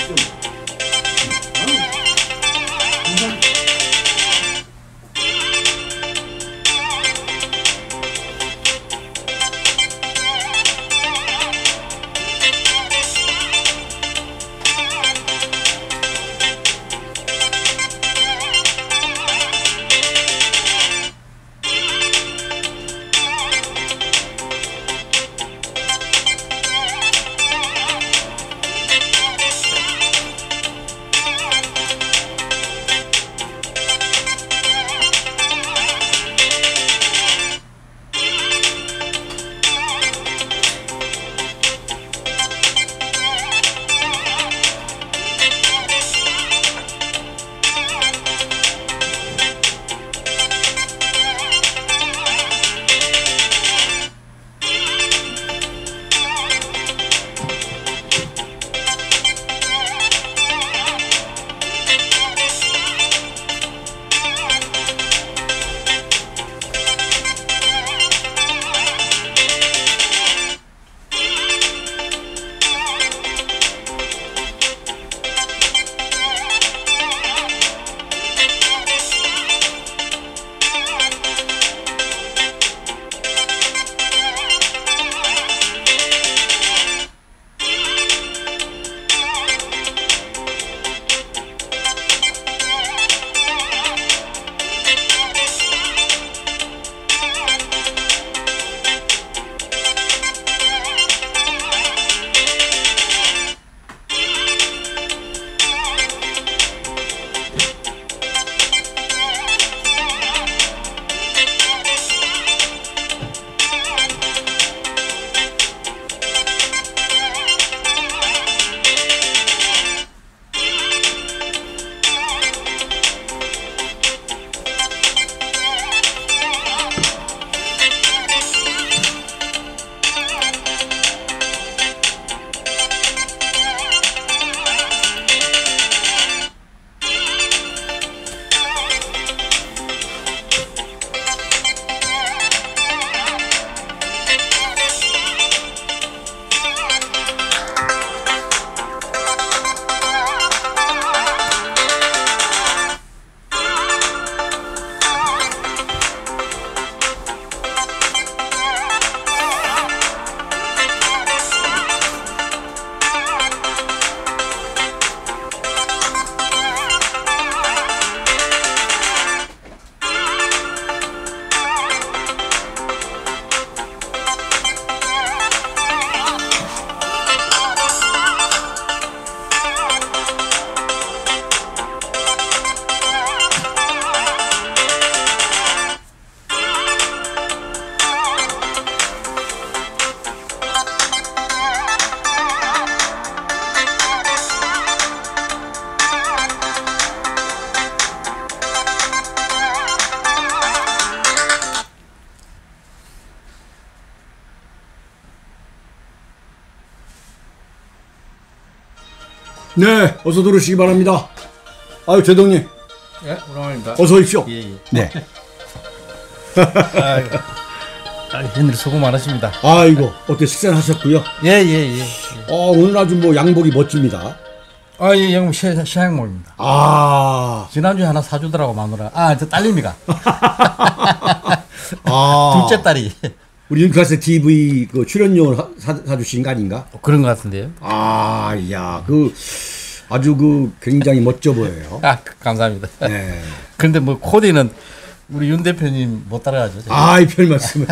하시죠. 네, 어서 들어오시기 바랍니다. 아유, 제동님. 예, 오랜만입니다. 어서 오십시오. 예, 예. 네. 현일 수고 많으십니다. 아이고, 어때 식사는 하셨고요? 예, 예, 예. 오늘 아주 뭐 양복이 멋집니다. 아, 예, 양복 시향목입니다. 아, 지난주에 하나 사주더라고, 마누라. 아, 저 딸내미가. 아, 둘째 딸이. 우리 윤카세 TV 그 출연료를 사주신 거 아닌가? 그런 것 같은데요. 아, 야, 아주 굉장히 멋져 보여요. 아, 감사합니다. 네. 그런데 뭐 코디는 우리 윤 대표님 못 따라가죠. 아, 이 별 말씀을.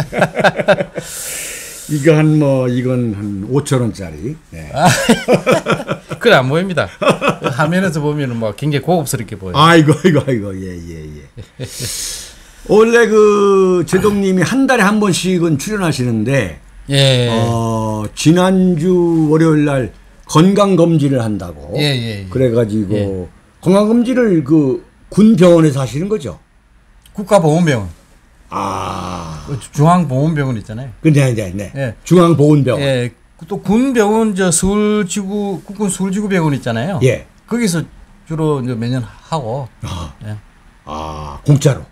이건 한 5,000원짜리. 네. 아, 그래 안 보입니다. 화면에서 보면은 뭐 굉장히 고급스럽게 보여요. 아이고, 예. 원래 제동님이 한 달에 한 번씩은 출연하시는데, 예. 지난주 월요일 날 건강검진을 한다고. 예. 그래가지고, 예. 건강검진을 군 병원에서 하시는 거죠? 국가보건병원. 아. 중앙보건병원 있잖아요. 네. 예. 중앙보건병원. 예. 또 군병원, 서울지구, 국군 서울지구병원 있잖아요. 예. 거기서 주로 이제 매년 하고. 예. 공짜로.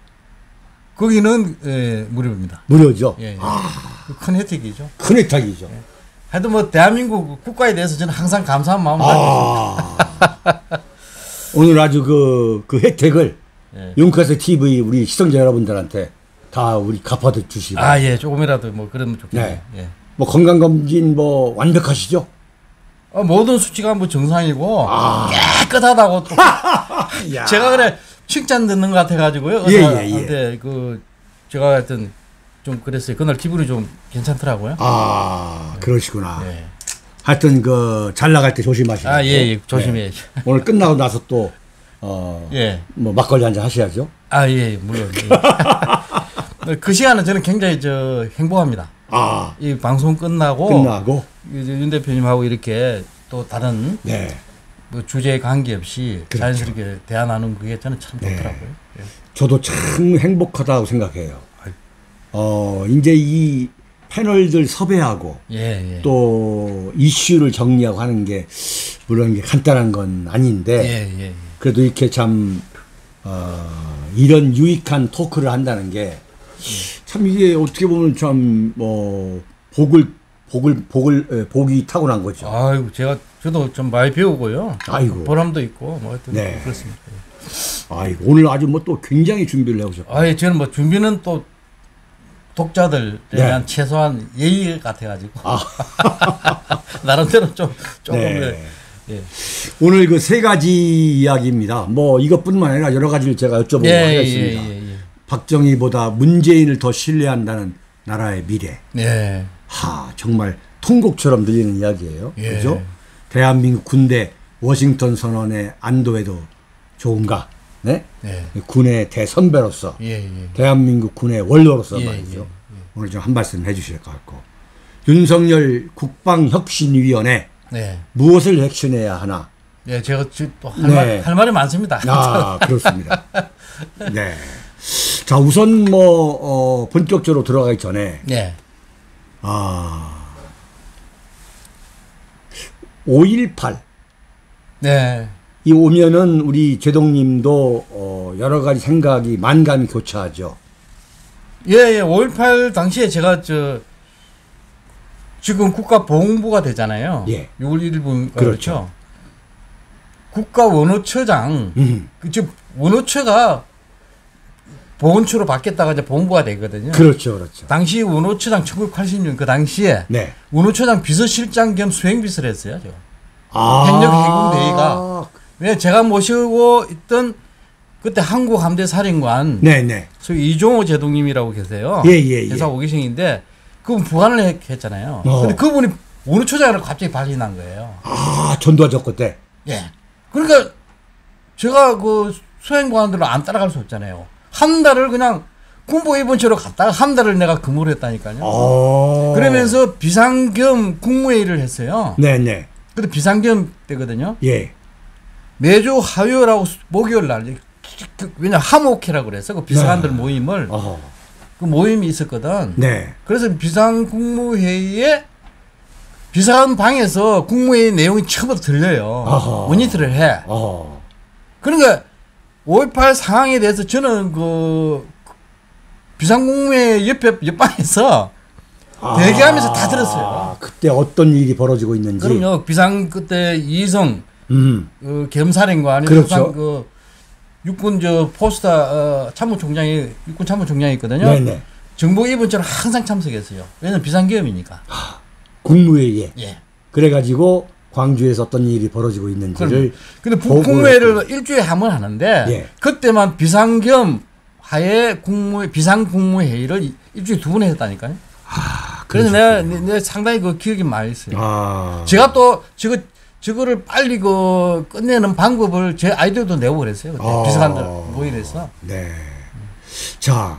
거기는 무료입니다. 무료죠? 예. 아. 큰 혜택이죠. 큰 혜택이죠. 예. 하여튼 뭐 대한민국 국가에 대해서 저는 항상 감사한 마음을 가지고 있습니다. 오늘 아주 그 혜택을 예. 용카세 TV 우리 시청자 여러분들한테 다 우리 갚아드 주시고. 예, 조금이라도 뭐 그러면 좋겠네요. 네. 예. 뭐 건강검진 뭐 완벽하시죠? 모든 수치가 뭐 정상이고 깨끗하다고 또 제가 그래 칭찬 듣는 것 같아가지고요. 의사한테 그 제가 하여튼 좀 그랬어요. 그날 기분이 좀 괜찮더라고요. 그러시구나. 예. 하여튼 그 잘 나갈 때 조심하시고. 예, 조심해야죠. 네. 오늘 끝나고 나서 또 예. 뭐 막걸리 한잔 하셔야죠. 예, 물론. 예. 그 시간은 저는 굉장히 행복합니다. 이 방송 끝나고 이제 윤 대표님하고 이렇게 또 다른 네. 뭐 주제에 관계없이 그렇죠. 자연스럽게 대화 나누는 그게 저는 참 좋더라고요. 네. 예. 저도 참 행복하다고 생각해요. 이제 이 패널들 섭외하고 예. 또 이슈를 정리하고 하는 게 물론 이게 간단한 건 아닌데 예. 그래도 이렇게 참 이런 유익한 토크를 한다는 게 참 이게 어떻게 보면 참 뭐 복이 타고난 거죠. 아이고 저도 좀 많이 배우고요. 아이고. 보람도 있고 뭐 하여튼 네. 그렇습니다. 아이고 오늘 아주 뭐 또 굉장히 준비를 해오셨고. 저는 뭐 준비는 또 독자들에 대한 최소한 예의 같아가지고 나름대로 조금 네. 예. 오늘 그 세 가지 이야기입니다. 뭐 이것뿐만 아니라 여러 가지를 제가 여쭤보고 하겠습니다. 예. 박정희보다 문재인을 더 신뢰한다는 나라의 미래. 예. 정말 통곡처럼 들리는 이야기예요. 예. 그죠? 대한민국 군대 워싱턴 선언의 안도에도 좋은가? 네? 예. 군의 대선배로서 예. 대한민국 군의 원로로서 예. 말이죠. 오늘 좀 한 말씀 해주실 것 같고. 윤석열 국방혁신위원회 네. 무엇을 핵심해야 하나? 예, 제가 또 할 말이 많습니다. 그렇습니다. 네. 자, 우선 뭐 본격적으로 들어가기 전에 네. 5.18 네. 이 오면은 우리 제동님도 여러 가지 생각이 만감이 교차하죠. 예. 5.18 당시에 제가 지금 국가보훈부가 되잖아요. 예. 6월 1일 그렇죠. 국가원호처장, 즉 원호처가 보훈처로 바뀌었다가 이제 보훈부가 되거든요. 그렇죠. 당시 원호처장 1980년 그 당시에 네. 원호처장 비서실장 겸 수행비서를 했어요. 제가. 아. 행정해군대위가. 왜냐면 제가 모시고 있던 그때 한국함대사령관 네네. 소위 이종호 제동님이라고 계세요. 예. 회사 오기생인데 그분 부관을 했잖아요. 근데 그분이 원호처장으로 갑자기 발신한 거예요. 전두환 그때. 예. 그러니까 제가 그 수행관들을 안 따라갈 수 없잖아요. 한 달을 그냥 군부 입원처로 갔다가 한 달을 내가 근무를 했다니까요. 그러면서 비상겸 국무회의를 했어요. 네네. 근데 비상겸 때거든요. 예. 매주 화요일하고 목요일 날 왜냐 하모케라고 그래서 그 비상관들 모임을 그 모임이 있었거든. 네. 그래서 비상국무회의에 비상한 방에서 국무회의 내용이 처음부터 들려요. 모니터를 해. 그러니까 5.18 상황에 대해서 저는 그 비상국무회의 옆방에서 대기하면서 다 들었어요. 그때 어떤 일이 벌어지고 있는지. 그럼요. 비상 그때 이성 그 겸사령관이 그렇죠. 그 육군 포스타 참모총장이 육군 참모총장이 있거든요. 네네. 정보 입원처럼 항상 참석했어요. 왜냐면 비상계엄이니까. 국무회의에. 예. 그래가지고 광주에서 어떤 일이 벌어지고 있는지를. 근데 국무회의를 일주일에 한 번 하는데 예. 그때만 비상겸 하에 비상국무회의를 일주일에 2번 했다니까요. 그래서 내가 상당히 그 기억이 많이 있어요. 제가 또 저거를 빨리 그 끝내는 방법을 제 아이디어도 내고 그랬어요. 그때 비상한들 모임에서. 네. 자,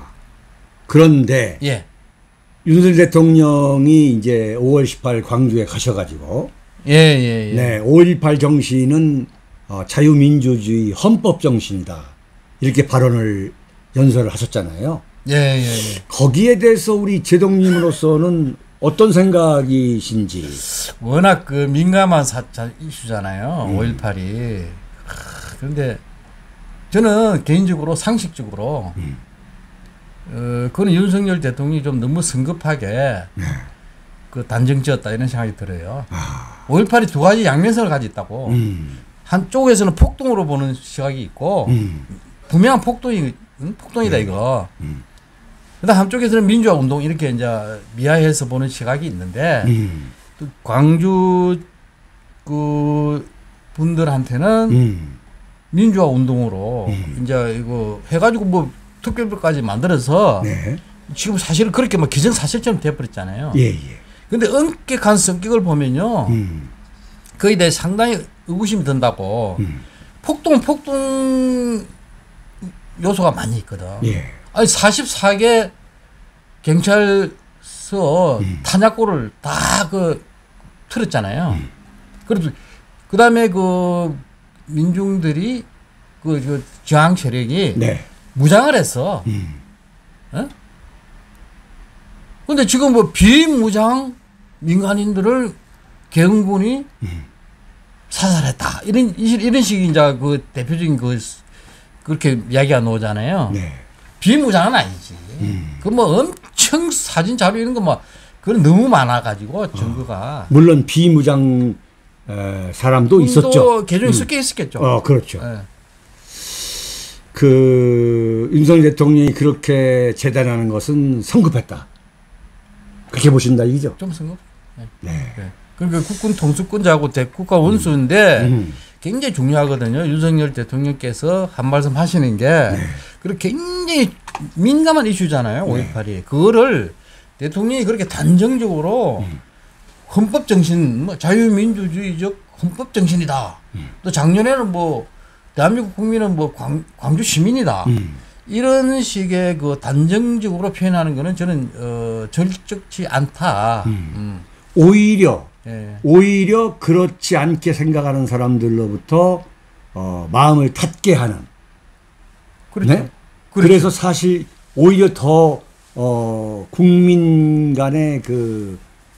그런데 예. 윤석열 대통령이 이제 5월 18일 광주에 가셔가지고 예. 네, 5.18 정신은 자유민주주의 헌법 정신이다. 이렇게 발언을 연설을 하셨잖아요. 예. 거기에 대해서 우리 제동님으로서는 어떤 생각이신지. 워낙 그 민감한 이슈잖아요. 5.18이. 그런데 저는 개인적으로 상식적으로 그건 윤석열 대통령이 좀 너무 성급하게 그 단정지었다 이런 생각이 들어요. 5.18이 두 가지 양면성을 가지고 있다고. 한쪽에서는 폭동으로 보는 시각이 있고 분명한 폭동이다 이거. 그다음 한쪽에서는 민주화 운동 이렇게 이제 미화해서 보는 시각이 있는데 또 광주 그 분들한테는 민주화 운동으로 이제 이거 해가지고 뭐 특별법까지 만들어서 네. 지금 사실은 그렇게 막 기정사실처럼 돼버렸잖아요. 예, 예. 근데 엄격한 성격을 보면요. 거기에 대해 상당히 의구심이 든다고. 폭동 요소가 많이 있거든. 예. 아니 44개 경찰서 탄약고를 다 그 틀었잖아요. 그래도 그다음에 그 민중들이 그 저항 세력이 네. 무장을 했어. 어? 근데 지금 뭐 비무장 민간인들을 개헌군이 사살했다. 이런 식이 이제 그 대표적인 그렇게 이야기가 나오잖아요. 네. 비무장은 아니지. 그 뭐 엄청 사진 자료 이런 거 뭐 그건 너무 많아가지고 증거가. 물론 비무장 사람도 있었죠. 계정이 섞여 있었겠죠. 그렇죠. 네. 그 윤석열 대통령이 그렇게 재단하는 것은 성급했다. 그렇게 보신다 이죠? 좀 성급. 네. 네. 네. 그러니까 국군 통수권자하고 대국가 원수인데 굉장히 중요하거든요. 윤석열 대통령께서 한 말씀 하시는 게 그렇게 굉장히 민감한 이슈잖아요. 5.18이. 그거를 대통령이 그렇게 단정적으로 헌법 정신, 뭐 자유민주주의적 헌법 정신이다. 또 작년에는 뭐 대한민국 국민은 뭐 광주 시민이다. 이런 식의 그 단정적으로 표현하는 거는 저는 절적지 않다. 오히려 예. 오히려 그렇지 않게 생각하는 사람들로부터 마음을 닫게 하는. 그렇죠. 네? 그래서 사실 오히려 더 국민 간의 그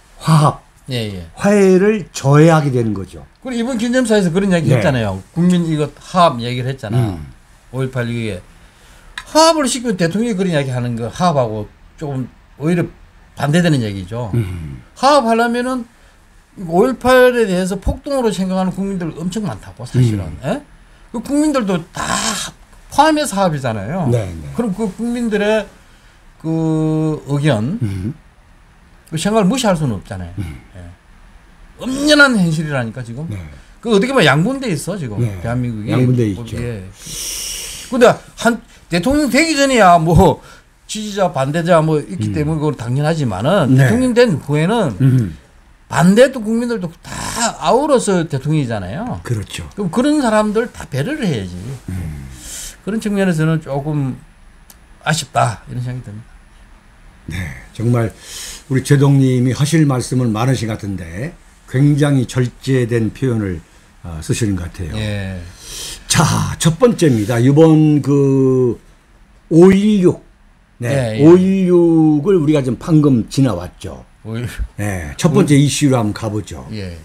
화해를 저해하게 되는 거죠. 그리고 이번 기념사에서 그런 이야기 네. 했잖아요. 국민 이거 화합 얘기를 했잖아. 5.18 이후에. 화합을 시키면 대통령이 그런 이야기 하는 거 화합하고 조금 오히려 반대되는 얘기죠. 화합하려면은 5.18에 대해서 폭동으로 생각하는 국민들 엄청 많다고 사실은. 예? 그 국민들도 다 포함해서 화합이잖아요. 네, 네. 그럼 그 국민들의 그 의견, 그 생각을 무시할 수는 없잖아요. 예. 엄연한 현실이라니까 지금. 네. 그 어떻게 보면 양분돼 있어 지금 네. 대한민국이. 양분돼 있죠. 예. 근데 한 대통령 되기 전이야 뭐 지지자 반대자 뭐 있기 때문에 그건 당연하지만은 네. 대통령 된 후에는 반대도 국민들도 다 아우러서 대통령이잖아요. 그렇죠. 그럼 그런 사람들 다 배려를 해야지. 그런 측면에서는 조금 아쉽다 이런 생각이 듭니다. 네, 정말 우리 제동님이 하실 말씀은 많으신 것 같은데 굉장히 절제된 표현을 쓰시는 것 같아요. 예. 자, 첫 번째입니다. 이번 그 5.16, 네, 예, 예. 5.16을 우리가 좀 방금 지나왔죠. 네, 첫 번째 이슈로 한번 가보죠. 예.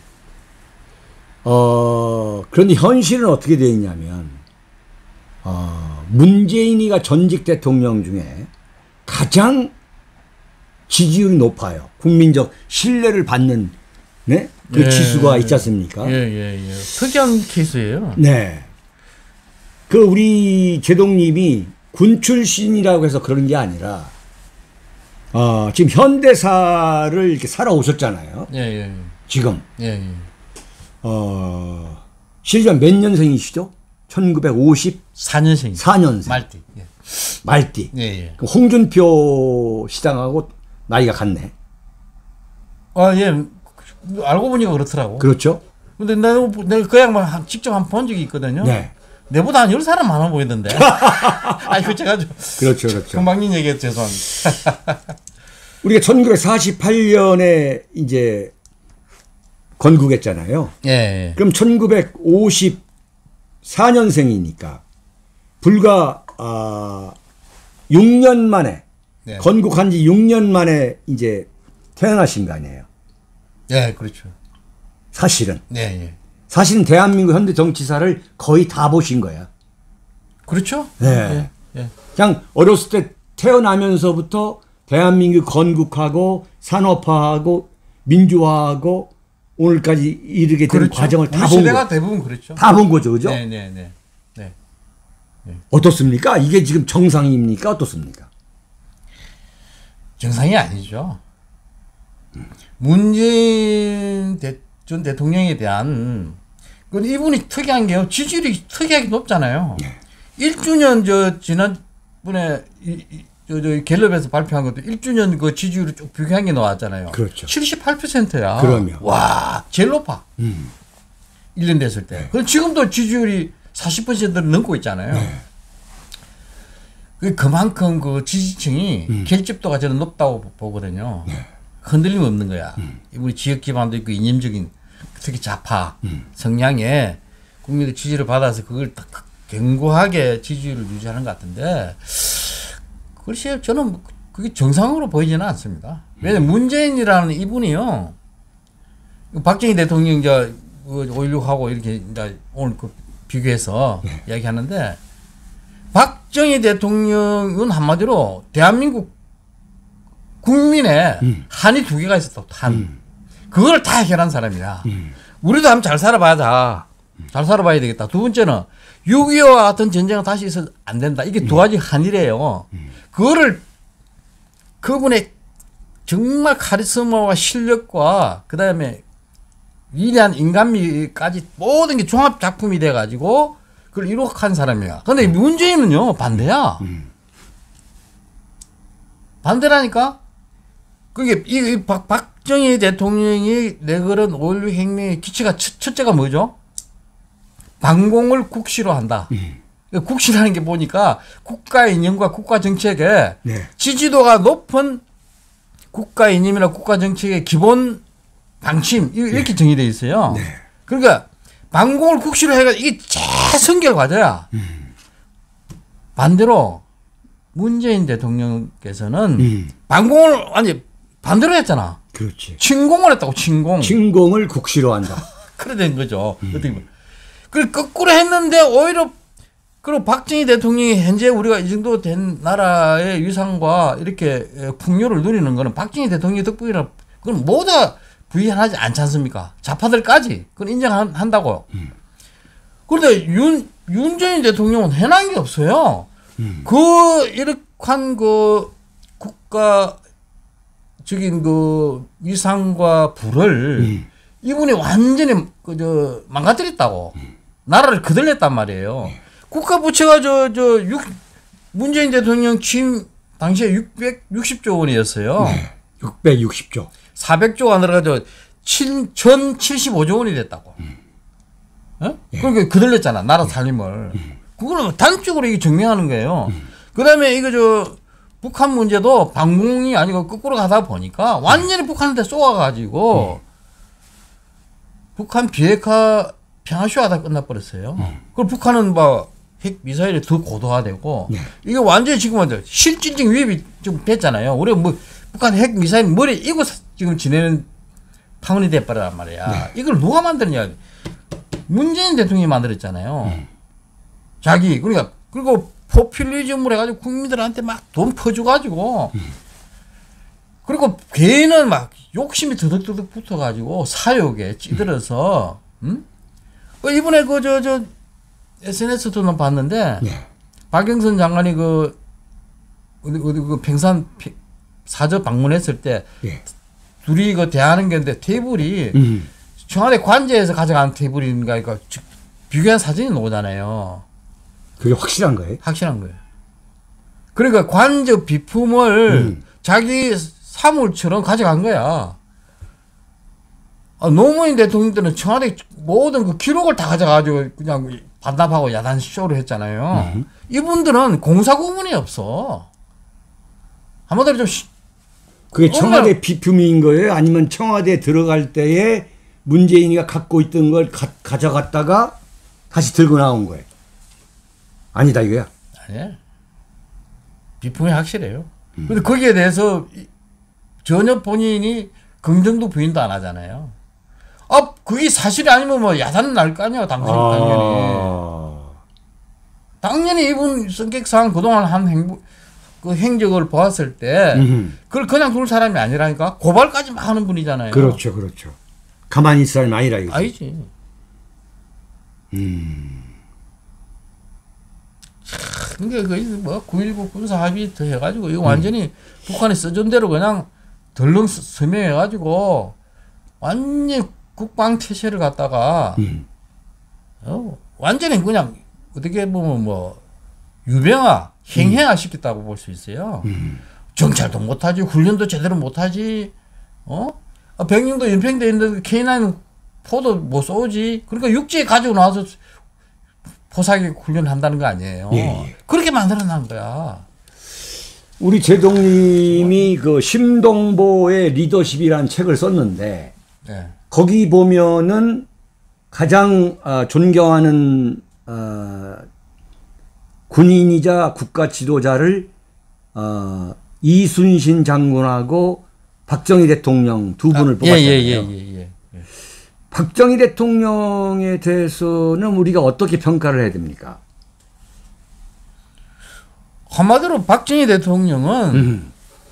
그런데 현실은 어떻게 되어 있냐면, 문재인이가 전직 대통령 중에 가장 지지율이 높아요. 국민적 신뢰를 받는, 네? 그 예, 지수가 있지 않습니까? 예. 특이한 케이스예요. 네. 그 우리 제동님이 군 출신이라고 해서 그런 게 아니라, 지금 현대사를 이렇게 살아오셨잖아요. 예. 지금. 예. 실전 몇 년생이시죠? 1954년생. 4년생. 말띠. 예. 말띠. 예. 홍준표 시장하고 나이가 같네. 예. 알고 보니까 그렇더라고. 그렇죠. 근데 내가 그 양반 직접 한 번 본 적이 있거든요. 네. 내보다 한 10살은 많아 보이던데. 아이고, 제가 좀. 그렇죠. 금방님 얘기해서 죄송합니다. 우리가 1948년에 이제 건국했잖아요. 예. 그럼 1954년생이니까 불과 6년 만에 네. 건국한 지 6년 만에 이제 태어나신 거 아니에요. 예, 그렇죠. 사실은. 예. 사실은 대한민국 현대 정치사를 거의 다 보신 거야. 그렇죠? 네. 예. 그냥 어렸을 때 태어나면서부터 대한민국 건국하고 산업화하고 민주화하고 오늘까지 이르게 된 그렇죠. 과정을 다 본 시대가 대부분 그렇죠. 다 본 거죠, 그죠? 네네네. 네. 어떻습니까? 이게 지금 정상입니까? 어떻습니까? 정상이 아니죠. 문재인 전 대통령에 대한 이분이 특이한 게요. 지지율이 특이하게 높잖아요. 1주년 지난번에 갤럽에서 발표한 것도 1주년 그 지지율이 쭉 비교한 게 나왔잖아요. 그렇죠. 78%야. 그러면. 와, 제일 높아. 1년 됐을 때. 그럼 지금도 지지율이 40%를 넘고 있잖아요. 그만큼 그 지지층이 결집도가 저는 높다고 보거든요. 흔들림 없는 거야. 우리 지역 기반도 있고 이념적인 특히 좌파 성향에 국민의 지지를 받아서 그걸 딱 견고하게 지지율을 유지하는 것 같은데 글쎄요, 저는 그게 정상으로 보이지는 않습니다. 왜냐면 문재인이라는 이분이요, 박정희 대통령 이제 5.16하고 이렇게 이제 오늘 그 비교해서 이야기하는데 박정희 대통령은 한마디로 대한민국 국민의 한이 두 개가 있었다. 한. 그걸 다 해결한 사람이야. 우리도 한번 잘 살아봐야 잘 살아봐야 되겠다. 두 번째는 6.25와 같은 전쟁은 다시 있어도 안 된다. 이게 두 가지 한이래요. 그거를 그분의 정말 카리스마와 실력과 그 다음에 위대한 인간미까지 모든 게 종합 작품이 돼가지고 그걸 이룩한 사람이야. 근데 문재인은요, 반대야. 반대라니까? 그게, 박정희 대통령이 내걸은 5.16 혁명의 기치가 첫째가 뭐죠? 반공을 국시로 한다. 국시라는 게 보니까 국가 이념과 국가 정책에 지지도가 높은 국가 이념이나 국가 정책의 기본 방침, 이렇게 정의되어 있어요. 그러니까, 반공을 국시로 해가지고 이게 최선결 과제야. 반대로 문재인 대통령께서는 반공을 아니 반대로 했잖아. 그렇지. 침공을 했다고. 침공을 국시로 한다. 그래 된 거죠. 어떻게 보면. 그걸 거꾸로 했는데 오히려 그리고 박정희 대통령이 현재 우리가 이 정도 된 나라의 위상과 이렇게 풍요를 누리는 거는 박정희 대통령 덕분이라 그건 모두 부인하지 않지 않습니까? 좌파들까지 그건 인정한다고요. 그런데 윤석열 대통령은 해난 게 없어요. 그 이렇게한 그 국가적인 그 위상과 부를 이분이 완전히 망가뜨렸다고. 나라를 거들냈단 말이에요. 국가 부채가 문재인 대통령 취임 당시에 660조 원이었어요. 660조. 400조가 늘어가지고 1075조 원이 됐다고. 그러니까 거들렸잖아, 나라 살림을. 그거는 단적으로 이게 증명하는 거예요. 그 다음에 북한 문제도 반공이 아니고 거꾸로 가다 보니까 완전히 북한한테 쏘아가지고 북한 비핵화 평화쇼 하다 끝나버렸어요. 그리고 북한은 핵 미사일이 더 고도화되고 이게 완전히 지금 완전 실질적 위협이 좀 됐잖아요. 우리가 북한 핵 미사일 머리에 이고 지금 지내는 상황이 돼버렸단 말이야. 이걸 누가 만드느냐. 문재인 대통령이 만들었잖아요. 그리고 포퓰리즘을 해가지고 국민들한테 막 돈 퍼주가지고 그리고 걔는 막 욕심이 드득드득 붙어가지고 사욕에 찌들어서 이번에 SNS도 봤는데 박영선 장관이 그 평산 사저 방문했을 때 둘이 대하는 게 있는데 테이블이 청와대 관제에서 가져간 테이블인가 비교한 사진이 나오잖아요. 그게 확실한 거예요? 확실한 거예요. 그러니까 관저 비품을 자기 사물처럼 가져간 거야. 노무현 대통령들은 청와대 모든 그 기록을 다 가져가지고 그냥 반납하고 야단 쇼를 했잖아요. 이분들은 공사 구분이 없어. 한마디로 그게 청와대 비품인 거예요? 아니면 청와대 들어갈 때에 문재인이가 갖고 있던 걸 가져갔다가 다시 들고 나온 거예요? 아니다 이거야? 아니야. 비품이 확실해요. 근데 거기에 대해서 전혀 본인이 긍정도 부인도 안 하잖아요. 그게 사실이 아니면 야단은 날 거 아니야, 당연히. 당연히 이분 성격상 그동안 한 행보, 그 행적을 보았을 때 그걸 그냥 둘 사람이 아니라니까 고발까지 막 하는 분이잖아요. 그렇죠, 그렇죠. 가만히 있을 사람이 아니라 이거죠. 아니지. 그게 거의 뭐 9.19 군사 합의 더 해가지고 이거 완전히 북한이 써준 대로 그냥 덜렁 서명해가지고 완전히 국방 태세를 갖다가 완전히 그냥 어떻게 보면 뭐 유병화, 행해화 시켰다고 볼 수 있어요. 정찰도 못하지, 훈련도 제대로 못하지, 병력도 연평돼 있는데 K9 포도 못 쏘지. 그러니까 육지에 가지고 나와서 포사기 훈련한다는 거 아니에요. 예. 그렇게 만들어낸 거야. 우리 제동님이 그 심동보의 리더십이라는 책을 썼는데 네. 거기 보면은 가장 존경하는 군인이자 국가 지도자를 이순신 장군하고 박정희 대통령 두 분을 뽑았잖아요. 예. 박정희 대통령에 대해서는 우리가 어떻게 평가를 해야 됩니까? 한마디로 박정희 대통령은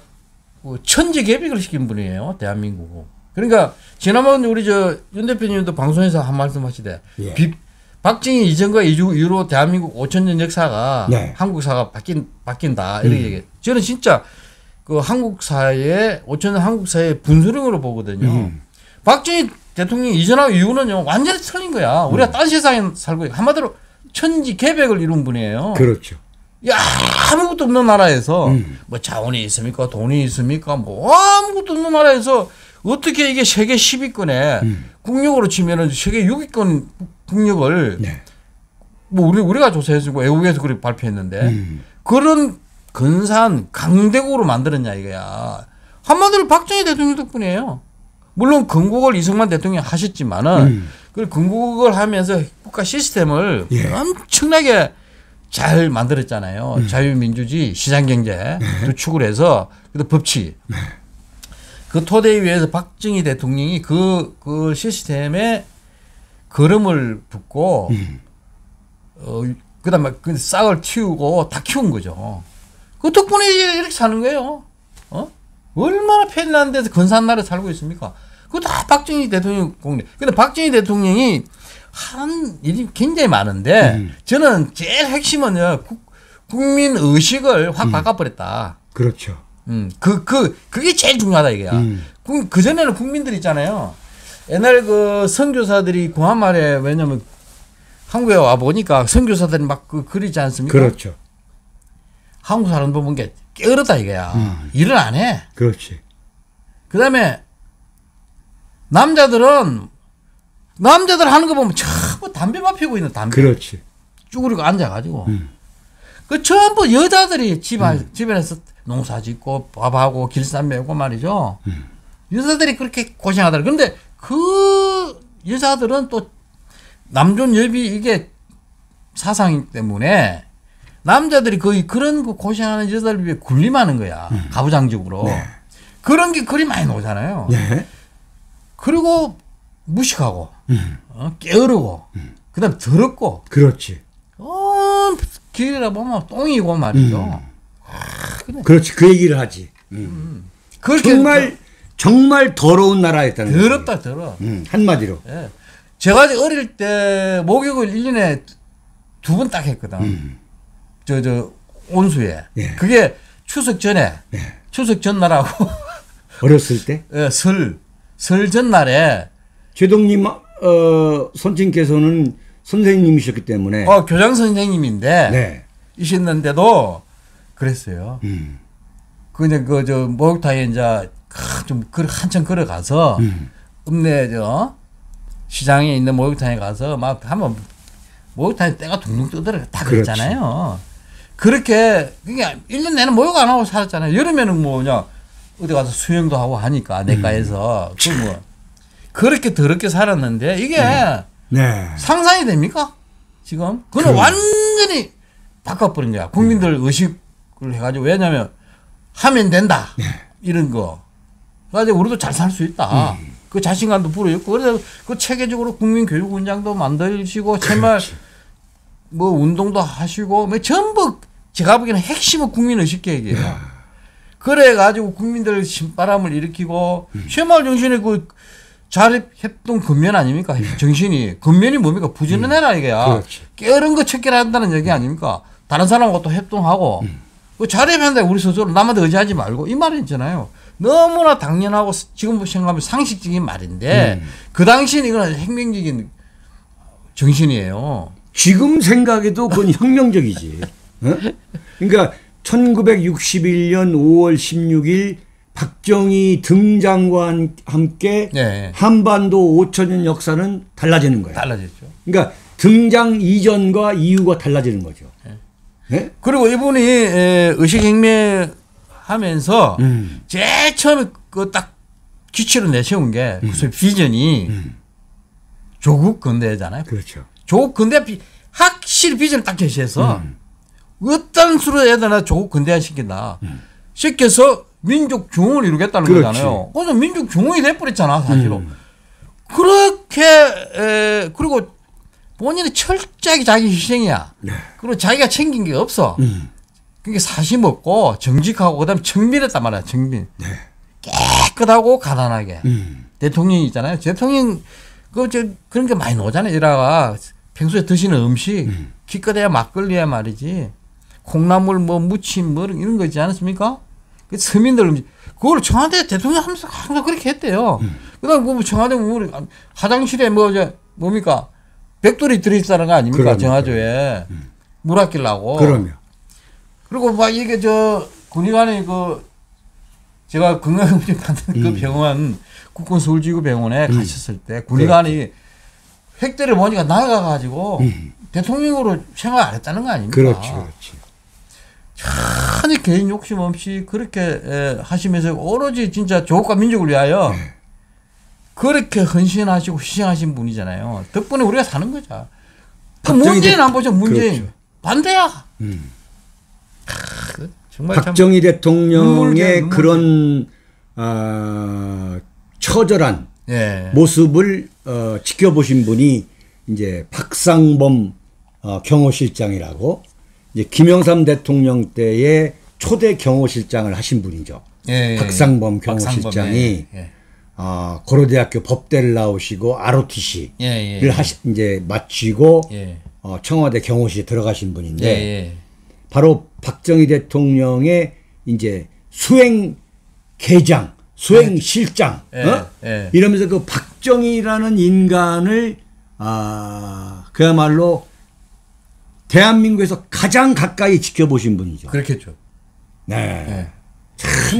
천지개벽을 시킨 분이에요. 대한민국은. 그러니까 지난번 우리 윤 대표님도 방송에서 한 말씀 하시되 예. 박정희 이전과 이후로 대한민국 5,000년 역사가 네. 한국사가 바뀐다 이렇게 얘기해요. 저는 진짜 그 한국사의 5,000년 한국사의 분수령으로 보거든요. 박정희 대통령 이전하고 이후는요 완전히 틀린 거야. 우리가 딴 세상에 살고 있고 한마디로 천지개벽을 이룬 분이에요. 그렇죠. 야, 아무것도 없는 나라에서 뭐 자원이 있습니까? 돈이 있습니까? 뭐 아무것도 없는 나라에서 어떻게 이게 세계 10위권에 국력으로 치면은 세계 6위권 국력을 네. 뭐 우리가 조사했고 외국에서 그렇게 발표했는데 그런 근사한 강대국으로 만들었냐 이거야. 한마디로 박정희 대통령 덕분이에요. 물론 건국을 이승만 대통령이 하셨지만은 그 건국을 하면서 국가 시스템을 예. 엄청나게 잘 만들었잖아요. 자유민주주의, 시장경제 두 축을 해서 그다음 법치. 그 토대 위에서 박정희 대통령이 그 시스템에 걸음을 붓고 그다음에 그 싹을 틔우고 다 키운 거죠. 그 덕분에 이렇게 사는 거예요. 얼마나 편리한 데서 근사한 나라에 살고 있습니까? 그거 다 박정희 대통령 공래. 근데 박정희 대통령이 한 일이 굉장히 많은데 저는 제일 핵심은요 국민 의식을 확 바꿔버렸다. 그렇죠. 그게 제일 중요하다 이게야. 그 전에는 국민들 있잖아요. 옛날 그 선교사들이 구한 말에 왜냐면 한국에 와 보니까 선교사들이 막 그리지 않습니까? 그렇죠. 한국 사람 보는 게 게으르다 이거야. 일을 안 해. 그렇지. 그다음에 남자들 하는 거 보면 전부 담배만 피우고 있는 담배. 그렇지. 쭈그리고 앉아가지고. 그 전부 여자들이 집안에서 농사 짓고 밥하고 길쌈 메고 말이죠. 여자들이 그렇게 고생하더라. 그런데 그 여자들은 또 남존여비 이게 사상이기 때문에 남자들이 거의 그런 거 고생하는 여자들 위해 군림하는 거야. 가부장적으로. 네. 그런 게 그리 많이 나오잖아요. 네. 그리고 무식하고 게으르고 그다음에 더럽고 그렇지. 길이라 보면 똥이고 말이죠. 그래. 그렇지. 그 얘기를 하지. 정말 더러운 나라였다는 거지. 더럽다 더러. 한마디로. 예. 제가 어릴 때 목욕을 1년에 2번 딱 했거든. 저 온수에. 예. 그게 추석 전에. 예. 추석 전날하고 어렸을 때? 예, 설 전날에 제동님 선친께서는 선생님이셨기 때문에 교장 선생님인데 네. 이셨는데도 그랬어요. 그냥 저 목욕탕에 이제 좀 한참 걸어가서 읍내 시장에 있는 목욕탕에 가서 막 하면 목욕탕에 때가 둥둥 떠들어 다 그랬잖아요. 그렇게 그냥 1년 내내 목욕 안 하고 살았잖아요. 여름에는 뭐냐 어디 가서 수영도 하고 하니까 내과에서 그렇게 더럽게 살았는데 이게 네. 상상이 됩니까? 지금 그건 완전히 바꿔버린 거야. 국민들 의식을 해가지고 왜냐하면 하면 된다 이런 거. 그래서 우리도 잘 살 수 있다. 그 자신감도 불어있고 그래서 그 체계적으로 국민교육원장도 만드시고 정말 뭐 운동도 하시고 뭐 전부 제가 보기에는 핵심은 국민의식계획이에요. 그래가지고 국민들 신바람을 일으키고 새마을 정신의 그 자립협동 근면 아닙니까? 정신이. 근면이 뭡니까? 부지런해라 이게야. 게으른 거 척결한다는 얘기 아닙니까? 다른 사람하고 또 협동하고 그 자립한다 우리 스스로 남한테 의지하지 말고 이 말이 있잖아요. 너무나 당연하고 지금 생각하면 상식적인 말인데 그 당시는 이건 혁명적인 정신이에요. 지금 생각해도 그건 혁명적이지. 어? 그러니까 1961년 5월 16일 박정희 등장과 함께 네. 한반도 5천년 역사는 달라지는 거예요. 달라졌죠. 그러니까 등장 이전과 이후가 달라지는 거죠. 네. 네? 그리고 이분이 의식혁명 하면서 제일 처음에 그 딱 기치로 내세운 게 무슨 비전이 조국 근대잖아요. 그렇죠. 조국 근대 확실히 비전을 딱 제시해서 어떤 수로 해야 되나 조국 근대화 시킨다. 시켜서 민족 중흥을 이루겠다는 그렇지. 거잖아요. 그래서 민족 중흥이 돼버렸잖아 사실은. 그렇게 그리고 본인이 철저하게 자기 희생이야. 네. 그리고 자기가 챙긴 게 없어. 그게 사심 없고 정직하고 그다음에 청빈했단 말이야. 청빈. 네. 깨끗하고 가난하게. 대통령이 있잖아요. 대통령 그런 게 많이 나오잖아요. 이라가 평소에 드시는 음식 기껏해야 막걸리야 말이지. 콩나물 뭐 무침 뭐 이런 거 있지 않습니까? 그 서민들 음식 그걸 청와대 대통령 하면서 항상 그렇게 했대요. 그다음 그 청와대 우리 화장실에 뭐 뭡니까 백돌이 들어있다는 거 아닙니까? 그럼요. 정화조에 물 아끼려고. 그럼요. 그리고 막 이게 군의관이 제가 건강검진 받는 그 병원 국군서울지구병원에 가셨을 때 군의관이 획대를 보니까 나가가지고 대통령으로 생각 안 했다는 거 아닙니까? 그렇지, 그렇지. 전혀 개인 욕심 없이 그렇게 하시면서 오로지 진짜 조국과 민족을 위하여 그렇게 헌신하시고 희생하신 분이잖아요. 덕분에 우리가 사는 거죠. 그 문재인 안 보죠. 문재인. 그렇죠. 반대야. 정말 박정희 대통령의 그런 처절한 예. 모습을 지켜보신 분이 이제 박상범 경호실장이라고 이제 김영삼 대통령 때의 초대 경호실장을 하신 분이죠. 예, 박상범 경호실장이 예. 고려대학교 법대를 나오시고 ROTC를 예. 이제 마치고 예. 청와대 경호실에 들어가신 분인데 예. 바로 박정희 대통령의 이제 수행계장, 수행실장, 이러면서 그 박정희라는 인간을 그야말로 대한민국에서 가장 가까이 지켜보신 분이죠. 그렇겠죠. 네. 참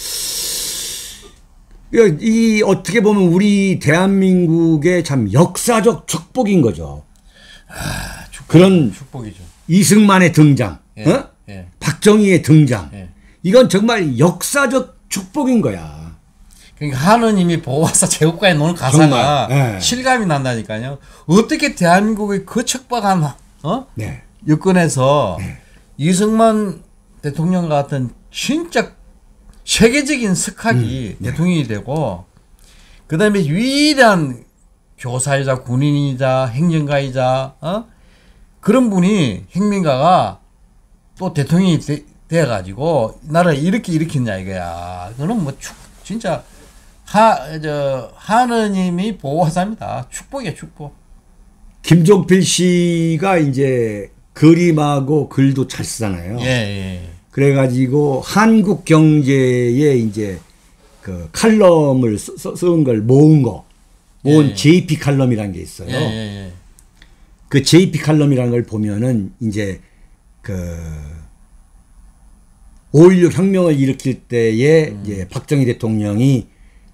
이 어떻게 보면 우리 대한민국의 참 역사적 축복인 거죠. 그런 축복이죠. 이승만의 등장, 박정희의 등장, 이건 정말 역사적 축복인 거야. 그러니까 하느님이 보호하사 제국가에 놓은 가사가 실감이 난다니까요. 어떻게 대한민국의 그 척박한 여건에서 이승만 대통령 같은 진짜 세계적인 석학이 대통령이 되고 그다음에 위대한 교사이자 군인이자 행정가이자 그런 분이 혁명가가 또 대통령이 돼가지고 나라를 이렇게 일으켰냐 이거야. 그거는 뭐 진짜 하느님이 보호하사입니다. 축복이야 축복. 김종필 씨가 이제 그림하고 글도 잘 쓰잖아요. 예. 그래가지고 한국 경제에 이제 그 칼럼을 쓴 걸 모은 JP 칼럼이라는 게 있어요. 그 JP 칼럼이라는 걸 보면은 이제 그 5.16 혁명을 일으킬 때에 이제 박정희 대통령이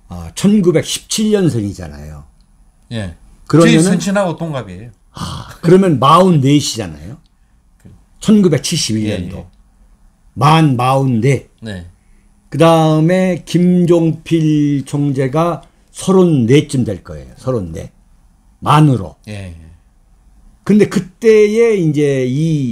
1917년생이잖아요. 예. 그러면은 선친하고 동갑이에요. 그러면 44이잖아요. 1971년도. 만 44. 네. 그 다음에 김종필 총재가 34쯤 될 거예요. 34. 만으로. 예. 근데 그때에 이제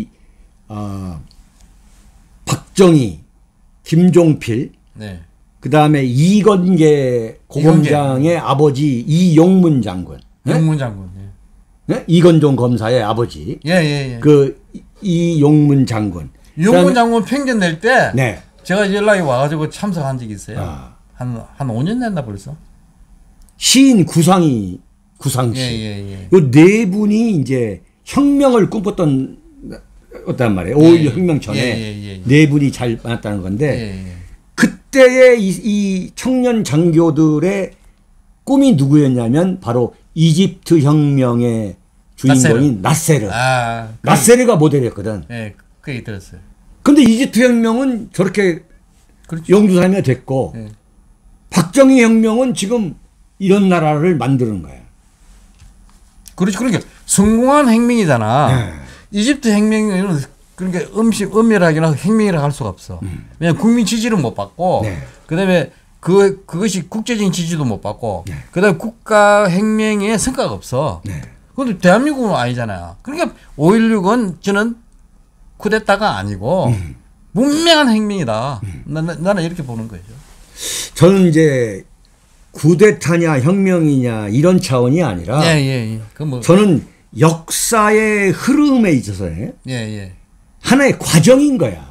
박정희, 김종필, 그 다음에 이건계 고검장의 아버지 이용문 장군. 용문 장군. 이건종 검사의 아버지. 예. 그 이용문 장군. 유영문 장군 평전 낼 때 네. 제가 연락이 와가지고 참석한 적이 있어요. 한 5년 됐나 벌써. 시인 구상시. 예. 요 네 분이 이제 혁명을 꿈꿨던 어떤 말이에요. 5.16 혁명 전에 네 분이 잘 만났다는 건데 그때의 이 청년 장교들의 꿈이 누구였냐면 바로 이집트 혁명의 주인공인 나세르. 나세르가 모델이었거든. 네, 그 얘기 들었어요. 근데 이집트 혁명은 저렇게 그렇죠. 영주사님이 됐고 네. 박정희 혁명은 지금 이런 나라를 만드는 거야. 그렇죠. 그러니까 성공한 혁명이잖아. 이집트 혁명은 그러니까 엄밀하게는 혁명이라 할 수가 없어. 왜냐하면 국민 지지를 못 받고, 그다음에 그것이 국제적인 지지도 못 받고, 그다음에 국가 혁명의 성과가 없어. 그런데 대한민국은 아니잖아요. 그러니까 5.16은 저는 쿠데타가 아니고 문명한 혁명이다. 나는 이렇게 보는 거죠. 저는 이제 쿠데타냐 혁명이냐 이런 차원이 아니라 저는 역사의 흐름에 있어서 하나의 과정인 거야.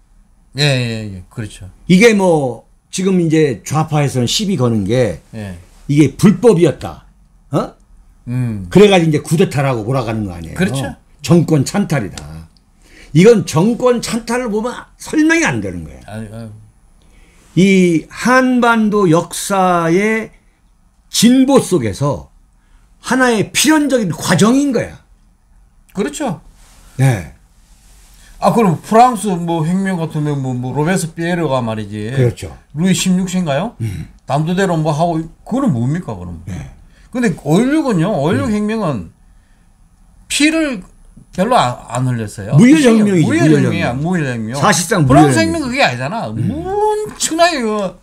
그렇죠. 이게 뭐 지금 이제 좌파에서는 시비 거는 게 이게 불법이었다. 그래가지고 이제 쿠데타라고 몰아가는 거 아니에요. 그렇죠. 정권 찬탈이다. 이건 정권 찬탈을 보면 설명이 안 되는 거예요. 이 한반도 역사의 진보 속에서 하나의 필연적인 과정인 거야. 그렇죠. 네. 그럼 프랑스 뭐 혁명 같으면 뭐 로베스피에르가 말이지. 그렇죠. 루이 16세인가요? 남도대로 뭐 하고 그거는 뭡니까 그럼? 근데 5.16은요. 5.16 혁명은 피를 별로 안 흘렸어요. 무혈혁명이지. 무혈혁명이야. 무혈혁명. 사실상 프랑스 혁명 그게 아니잖아. 엄청나게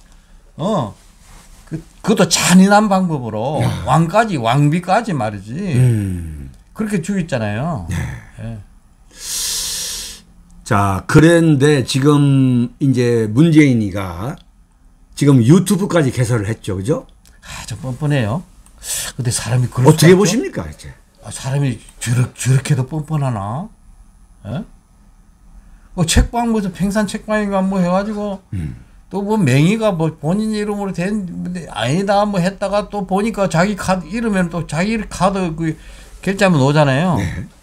그것도 잔인한 방법으로 왕비까지 말이지. 그렇게 죽였잖아요. 자, 그런데 지금 이제 문재인이가 지금 유튜브까지 개설을 했죠, 그죠? 좀 뻔뻔해요. 근데 사람이 그럴 어떻게 보십니까, 이제? 사람이 저렇게도 뻔뻔하나? 뭐 책방 무슨 평산 책방인가 뭐 해가지고 또 뭐 맹의가 뭐 본인 이름으로 된 아니다 뭐 했다가 또 보니까 자기 카드 이러면 또 자기 카드 그 결제하면 오잖아요.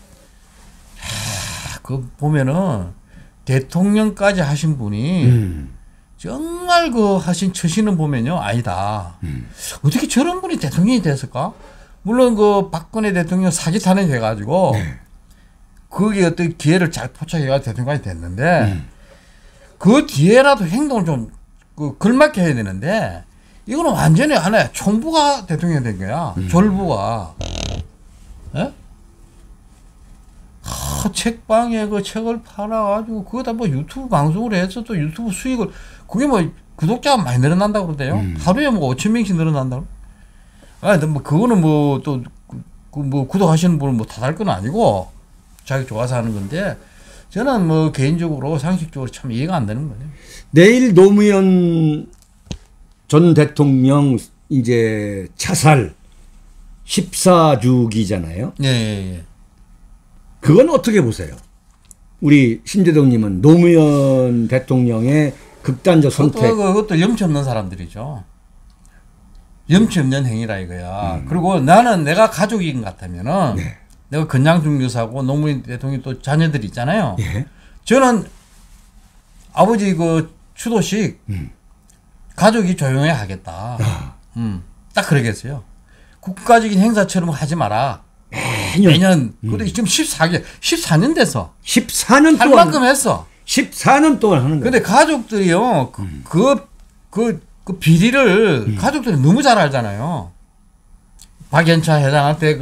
그 보면은 대통령까지 하신 분이 정말 그 하신 처신은 보면요 아니다. 어떻게 저런 분이 대통령이 됐을까? 물론 그 박근혜 대통령 사기 탄핵 해가지고 거기에 어떤 기회를 잘 포착해가 대통령이 됐는데 그 뒤에라도 행동을 좀 그 걸맞게 해야 되는데 이거는 완전히 하나의 총부가 대통령이 된 거야. 졸부가. 책방에 그 책을 팔아가지고 그거다 뭐 유튜브 방송을 해서 또 유튜브 수익을 그게 뭐 구독자가 많이 늘어난다고 그러대요. 하루에 뭐 5,000명씩 늘어난다고. 뭐 그거는 뭐 또 뭐 구독하시는 분은 뭐 탓할 건 아니고 자기 좋아서 하는 건데 저는 뭐 개인적으로 상식적으로 참 이해가 안 되는 거예요. 내일 노무현 전 대통령 이제 차살 14주기잖아요. 예. 그건 어떻게 보세요? 우리 신재동님은 노무현 대통령의 극단적 선택. 그것도 염치 없는 사람들이죠. 염치 없는 행위라 이거야. 그리고 나는 내가 가족인 것 같으면은 내가 건양중교사고 노무현 대통령 또 자녀들이 있잖아요. 저는 아버지 그 추도식 가족이 조용해야 하겠다. 딱 그러겠어요. 국가적인 행사처럼 하지 마라. 매년. 그래도 지금 14년 됐어. 14년 할 동안. 만큼 했어. 14년 동안 하는 거야. 근데 가족들이요. 그 비리를 가족들이 너무 잘 알잖아요. 박연차 회장한테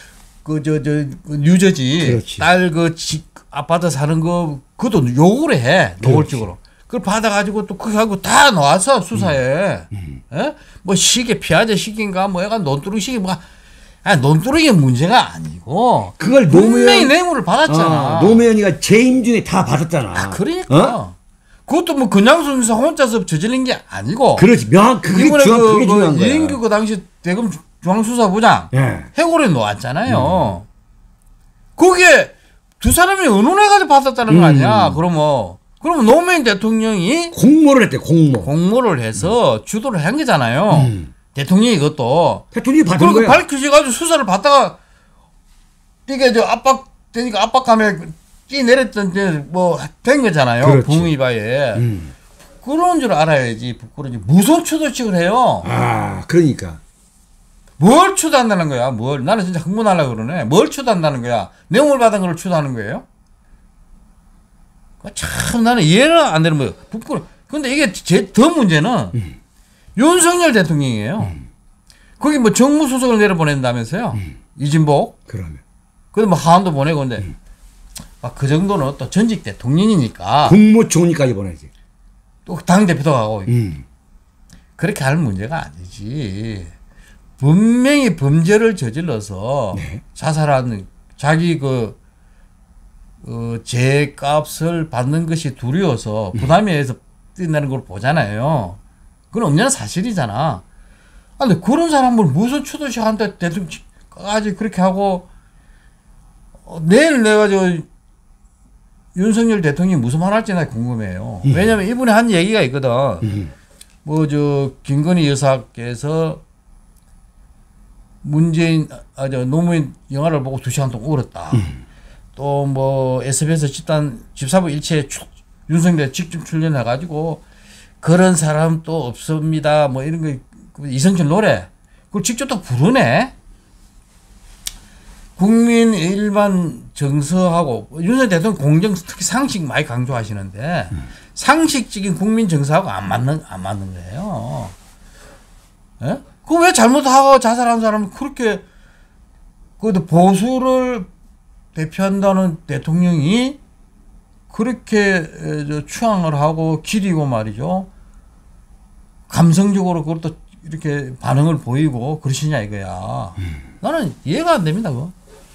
뉴저지 딸 아파트 사는 그것도 욕을 해. 노골적으로. 그걸 받아가지고 또 그거 하고 다 나와서 수사에. 뭐 시계 피아제 시계인가 뭐 약간 논두렁 시계 논두렁이 문제가 아니고 그걸 분명히 뇌물을 받았잖아. 노무현이가 재임 중에 다 받았잖아. 그러니까. 그것도 뭐 그냥 순서 혼자서 저질린 게 아니고. 그렇지. 그게 중요한 거야. 이인규 그 당시 대검 중앙수사부장 해고를 놓았잖아요. 그게 두 사람이 의논해가지고 받았다는 거 아니야. 그러면 노무현 대통령이 공모를 했대, 공모를 해서 주도를 한 거잖아요. 대통령이 이것도. 대통령이 받은 거야. 밝혀져가지고 수사를 받다가 이게 저 압박되니까 압박감에 끼 내렸던 된 거잖아요. 붕의바에. 그런 줄 알아야지. 부끄러지. 무슨 추도식을 해요. 아, 그러니까. 뭘 추도한다는 거야? 뭘? 나는 진짜 흥분하려고 그러네. 뭘 추도한다는 거야? 뇌물 받은 걸 추도하는 거예요? 참 나는 이해가 안 되는 거예요. 부끄러워. 근데 이게 더 문제는 윤석열 대통령이에요. 거기 뭐 정무수석을 내려보낸다면서요. 이진복. 그러면. 근데 뭐 하한도 보내고 근데 그 정도는 또 전직 대통령이니까. 국무총리까지 보내지. 또 당대표도 가고. 그렇게 할 문제가 아니지. 분명히 범죄를 저질러서 네. 자살하는 자기 죄값을 받는 것이 두려워서 부담이 해서 뛴다는 걸 보잖아요. 그건 엄연한 사실이잖아. 근데 그런 사람을 무슨 추도식한테 대통령까지 그렇게 하고 내일 내가 윤석열 대통령이 무슨 말 할지 나 궁금해요. 왜냐면 이분이 한 얘기가 있거든. 김건희 여사께서 노무현 영화를 보고 2시간 동안 울었다. 또 뭐 SBS 집사부 일체에 윤석열 직접 출연해가지고 그런 사람 또 없습니다. 뭐 이런 거 이성철 노래 그걸 직접 또 부르네. 국민 일반 정서하고 윤석열 대통령 공정 특히 상식 많이 강조하시는데 상식적인 국민 정서하고 안 맞는 거예요. 예? 그거 왜 잘못하고 자살한 사람은 그렇게 보수를 대표한다는 대통령이 그렇게 추앙을 하고 기리고 말이죠. 감성적으로 그것도 이렇게 반응을 보이고 그러시냐 이거야. 나는 이해가 안 됩니다. 그거.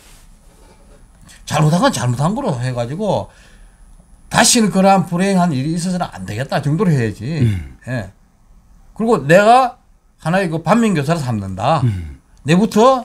잘못한 건 잘못한 거로 해가지고 다시는 그러한 불행한 일이 있어서는 안 되겠다 정도로 해야지. 예. 그리고 내가 하나의 반면교사를 삼는다. 내부터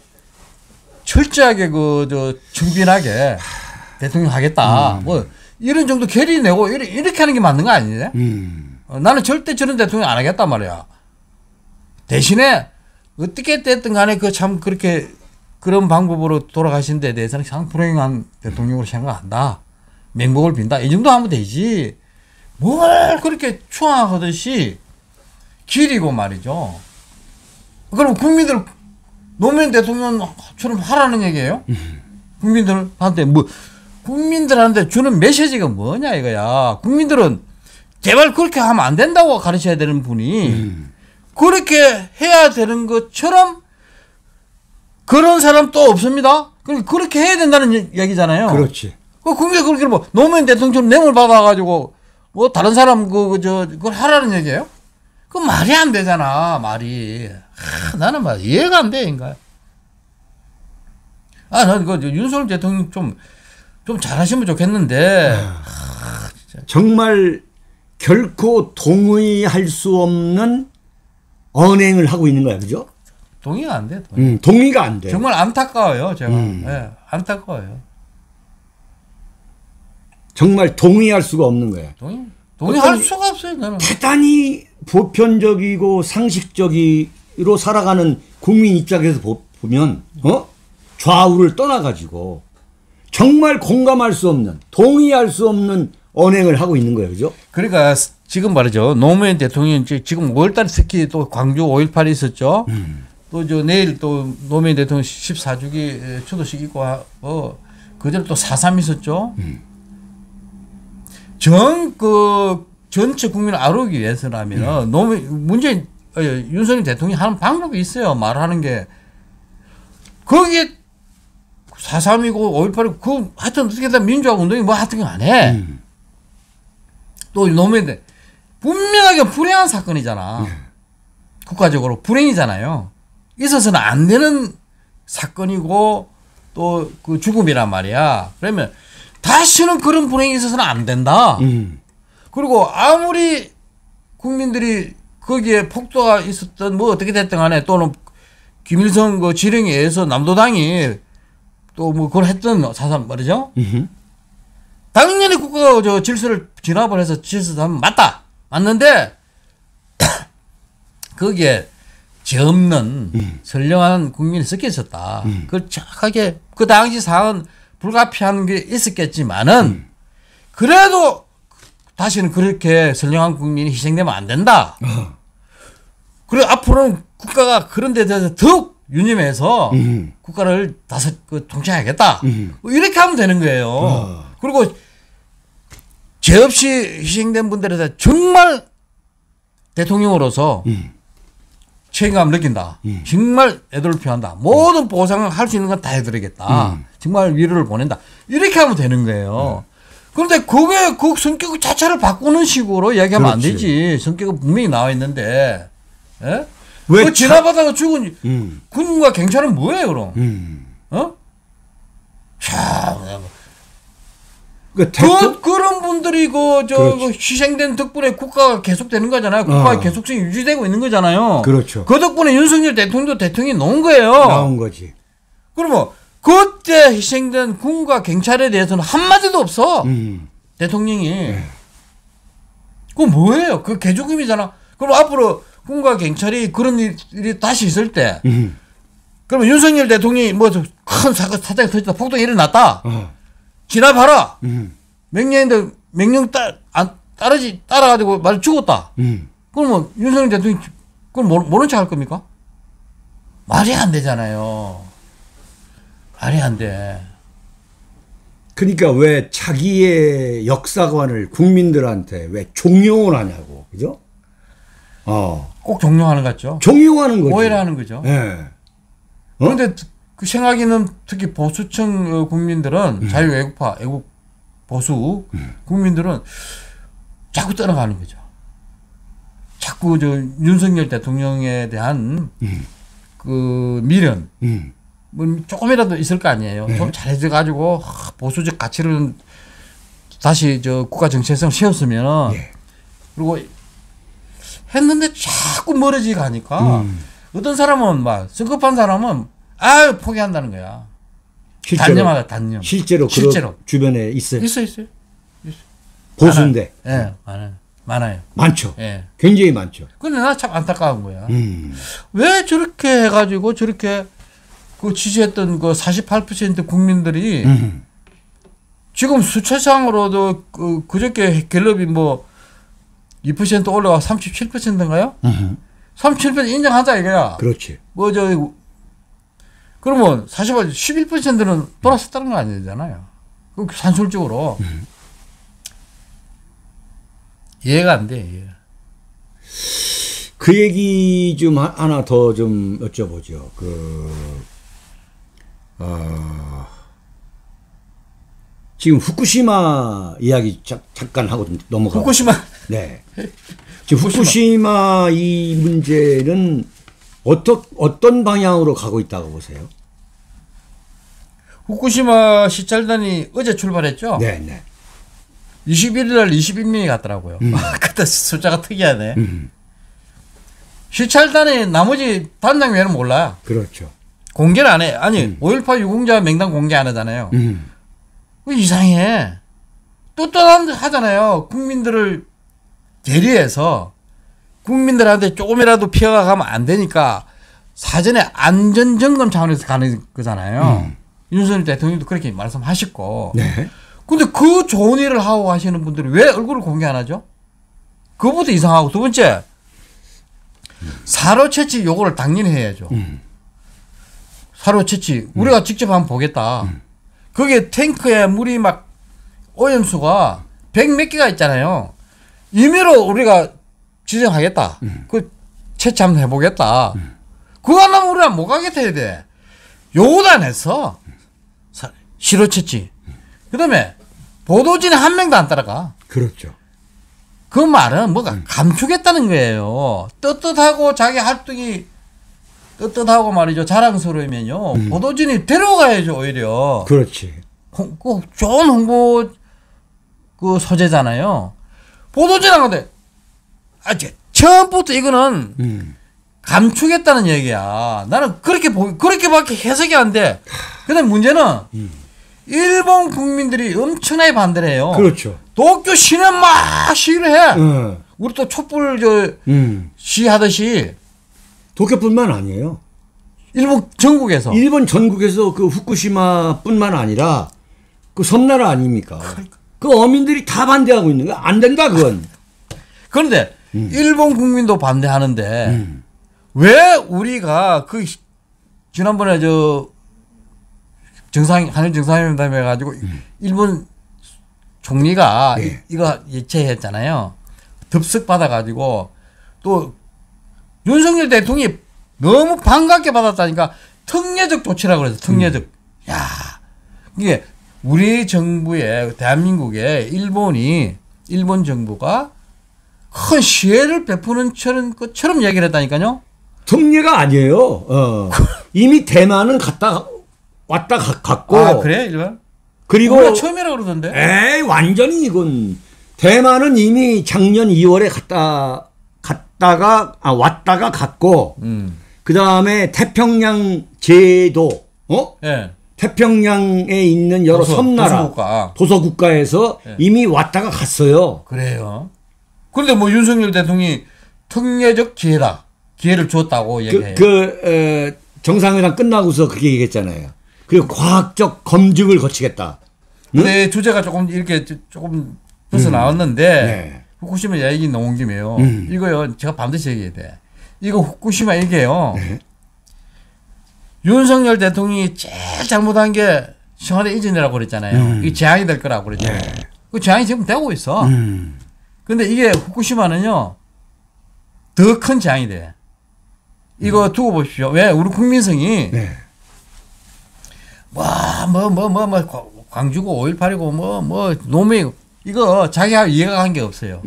철저하게 청빈하게 대통령 하겠다. 뭐 이런 정도 결의 내고 이렇게 하는 게 맞는 거 아니냐? 나는 절대 저런 대통령 안 하겠단 말이야. 대신에 어떻게 됐든 간에 참 그렇게 그런 방법으로 돌아가신 데 대해서는 상당히 불행한 대통령으로 생각한다. 맹목을 빈다. 이 정도 하면 되지. 뭘 그렇게 추앙하듯이 기리고 말이죠. 그럼 국민들 노무현 대통령처럼 하라는 얘기예요? 국민들한테 국민들한테 주는 메시지가 뭐냐 이거야. 국민들은 제발 그렇게 하면 안 된다고 가르쳐야 되는 분이 그렇게 해야 되는 것처럼 그런 사람 또 없습니다. 그렇게 해야 된다는 얘기잖아요. 그렇지. 국민이 그렇게 노무현 대통령처럼 뇌물 받아가지고 다른 사람 그걸 하라는 얘기예요? 그 말이 안 되잖아, 말이. 나는 이해가 안 돼, 인가. 난 윤석열 대통령 좀 잘하시면 좋겠는데. 정말 결코 동의할 수 없는 언행을 하고 있는 거야, 그죠? 동의가 안 돼. 동의가 안 돼. 정말 안타까워요, 제가. 네, 안타까워요. 정말 동의할 수가 없는 거야. 동의할 수가 없어요, 나는. 대단히 보편적이고 상식적으로 살아가는 국민 입장에서 보면 좌우를 떠나가지고 정말 공감할 수 없는, 동의할 수 없는 언행을 하고 있는 거예요, 그죠? 그러니까 지금 말이죠. 노무현 대통령 지금 5월달에 특히 또 광주 5.18이 있었죠. 또 내일 또 노무현 대통령 14주기 추도식 있고 그전에 또 4.3 있었죠. 전체 국민을 아우르기 위해서라면 윤석열 대통령이 하는 방법이 있어요. 말하는 게. 거기에 4.3이고 5.18이고 하여튼 어떻게든 민주화 운동이 하여튼 안 해. 또 노무현 분명하게 불행한 사건이잖아. 국가적으로 불행이잖아요. 있어서는 안 되는 사건이고 또 그 죽음이란 말이야. 그러면 다시는 그런 불행이 있어서는 안 된다. 그리고 아무리 국민들이 거기에 폭도가 있었던 어떻게 됐든 간에 또는 김일성 지령에 의해서 남도당이 또 뭐 그걸 했던 사람 말이죠. 당연히 국가가 저 질서를 진압을 해서 질서를 하면 맞는데 거기에 죄 없는 선량한 국민이 섞여 있었다. 그걸 정확하게 그 당시 상황은 불가피한 게 있었겠지만은 그래도 다시는 그렇게 선량한 국민이 희생되면 안 된다. 그리고 앞으로는 국가가 그런 데 대해서 더욱 유념해서 국가를 통치해야겠다. 이렇게 하면 되는 거예요. 그리고 죄 없이 희생된 분들에 대해 정말 대통령으로서 책임감을 느낀다. 정말 애도를 표한다. 모든 보상을 할 수 있는 건 다 해드리겠다. 정말 위로를 보낸다. 이렇게 하면 되는 거예요. 그런데 그게 그 성격 자체를 바꾸는 식으로 이야기하면 안 되지. 성격은 분명히 나와 있는데. 예? 왜 지나가다가 죽은 군과 경찰은 뭐예요, 그럼? 어? 참. 그런 분들이 그 희생된 덕분에 국가가 계속되는 거잖아요. 국가의 계속성이 유지되고 있는 거잖아요. 그렇죠. 그 덕분에 윤석열 대통령도 대통령이 나온 거예요. 나온 거지. 그러면 그때 희생된 군과 경찰에 대해서는 한마디도 없어. 대통령이. 그건 뭐예요? 그 개조금이잖아. 그럼 앞으로 군과 경찰이 그런 일이 다시 있을 때 그러면 윤석열 대통령이 뭐 큰 사장이 터졌다. 폭동이 일어났다. 진압하라. 명령 따라가지고 말 죽었다. 그러면 윤석열 대통령이 그걸 모른 척 할 겁니까? 말이 안 되잖아요. 말이 안 돼. 그러니까 왜 자기의 역사관을 국민들한테 왜 종용을 하냐고. 그죠? 꼭 종용하는 것 같죠? 종용하는 거죠. 오해를 하는 거죠. 네. 그런데 그 생각이 있는 특히 보수층 국민들은 자유애국파, 애국 보수 국민들은 자꾸 떠나가는 거죠. 자꾸 저 윤석열 대통령에 대한 그 미련, 뭐 조금이라도 있을 거 아니에요. 좀 잘해져 가지고 보수적 가치를 다시 저 국가 정체성을 세웠으면 그리고 했는데 자꾸 멀어지 가니까 어떤 사람은 막 성급한 사람은 포기한다는 거야. 단념하다 단념. 실제로 주변에 있어요. 있어요. 보수인데. 예, 많아요. 많죠. 예. 굉장히 많죠. 근데 나 참 안타까운 거야. 왜 저렇게 해가지고 저렇게 그 지지했던 그 48% 국민들이 지금 수치상으로도 그저께 갤럽이 뭐 2% 올라가 37%인가요? 37% 인정하자 이거야. 그렇지. 그러면 사실 11%는 돌아섰다는 거 아니잖아요. 그 산술적으로 이해가 안 돼. 이해. 그 얘기 좀 하나 더 좀 여쭤보죠. 지금 후쿠시마 이야기 잠깐 하고 좀 넘어가고. 후쿠시마. 네. 지금 후쿠시마 이 문제는 어떤 방향으로 가고 있다고 보세요? 후쿠시마 시찰단이 어제 출발했죠? 네. 21일 날 21명이 갔더라고요. 그때 숫자가 특이하네. 시찰단의 나머지 단장 외에는 몰라요. 그렇죠. 공개를 안 해. 아니, 5.18 유공자 명단 공개 안 하잖아요. 이상해. 떳떳하잖아요. 국민들을 대리해서 국민들한테 조금이라도 피해가 가면 안 되니까 사전에 안전점검 차원에서 가는 거잖아요. 윤석열 대통령도 그렇게 말씀하셨고. 네. 근데 그 좋은 일을 하고 하시는 분들이 왜 얼굴을 공개 안 하죠? 그것부터 이상하고. 두 번째, 사료 채취 요거를 당연히 해야죠. 사료 채취. 우리가 직접 한번 보겠다. 거기에 탱크에 물이 막 오염수가 100몇 개가 있잖아요. 임의로 우리가 지정하겠다. 그 채취 한번 해보겠다. 그거 안 하면 우리가 못 가겠다 해야 돼. 요거도 안 했어. 시료 채취. 그 다음에 보도진에 한 명도 안 따라가. 그렇죠. 그 말은 뭐가 감추겠다는 거예요. 떳떳하고 자기 활동이 떳떳하고 말이죠. 자랑스러우면요. 보도진이 데려가야죠, 오히려. 그렇지. 좋은 홍보 그 소재잖아요. 보도진 안 가대. 처음부터 이거는 감추겠다는 얘기야. 나는 그렇게밖에 해석이 안 돼. 근데 문제는 일본 국민들이 엄청나게 반대를 해요. 그렇죠. 도쿄 시는 막 시위를 해. 우리 또 촛불 시하듯이. 도쿄뿐만 아니에요. 일본 전국에서. 일본 전국에서 그 후쿠시마뿐만 아니라 그 섬나라 아닙니까? 그 어민들이 다 반대하고 있는 거야. 안 된다 그건. 그런데 일본 국민도 반대하는데 왜 우리가 그 지난번에 한일 정상회담 해가지고 일본 총리가 예. 이거 예체했잖아요. 덥석 받아가지고 또 윤석열 대통령이 너무 반갑게 받았다니까 특례적 조치라고 그래서 특례적. 야, 이게 우리 정부의 대한민국에 일본 정부가 큰 시혜를 베푸는 것처럼 얘기를 했다니까요. 특례가 아니에요. 이미 대만은 왔다 갔고. 아, 그래? 일반? 그리고 우리가 처음이라 그러던데. 에이, 완전히 이건 대만은 이미 작년 2월에 왔다가 갔고 그다음에 태평양 제도 예. 태평양에 있는 여러 섬나라 도서국가에서 예. 이미 왔다가 갔어요. 그래요. 그런데 뭐 윤석열 대통령이 특례적 기회를 줬다고 얘기해요. 정상회담 끝나고서 그렇게 얘기했잖아요. 그리고 과학적 검증을 거치겠다. 근데 주제가 조금 벌써 나왔는데 네. 후쿠시마 얘기 나온 김에요. 이거요. 제가 반드시 얘기해야 돼. 이거 후쿠시마 얘기예요. 네. 윤석열 대통령이 제일 잘못한 게 청와대 이전이라고 그랬잖아요. 이게 재앙이 될 거라고 그랬잖아요. 네. 그 재앙이 지금 되고 있어. 근데 이게 후쿠시마는요. 더 큰 재앙이 돼. 이거 두고 보십시오. 왜? 우리 국민성이 네. 광주고 5.18이고 노무이고 이거 자기가 이해가 한 게 없어요.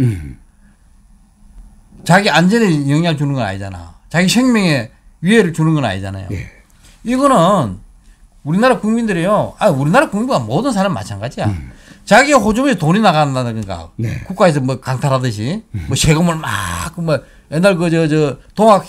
자기 안전에 영향을 주는 건 아니잖아. 자기 생명에 위해를 주는 건 아니잖아요. 예. 이거는 우리나라 국민들이요. 우리나라 국민과 모든 사람 마찬가지야. 자기 호주머니에 돈이 나간다든가 네. 국가에서 뭐 강탈하듯이 뭐 세금을 막 옛날 동학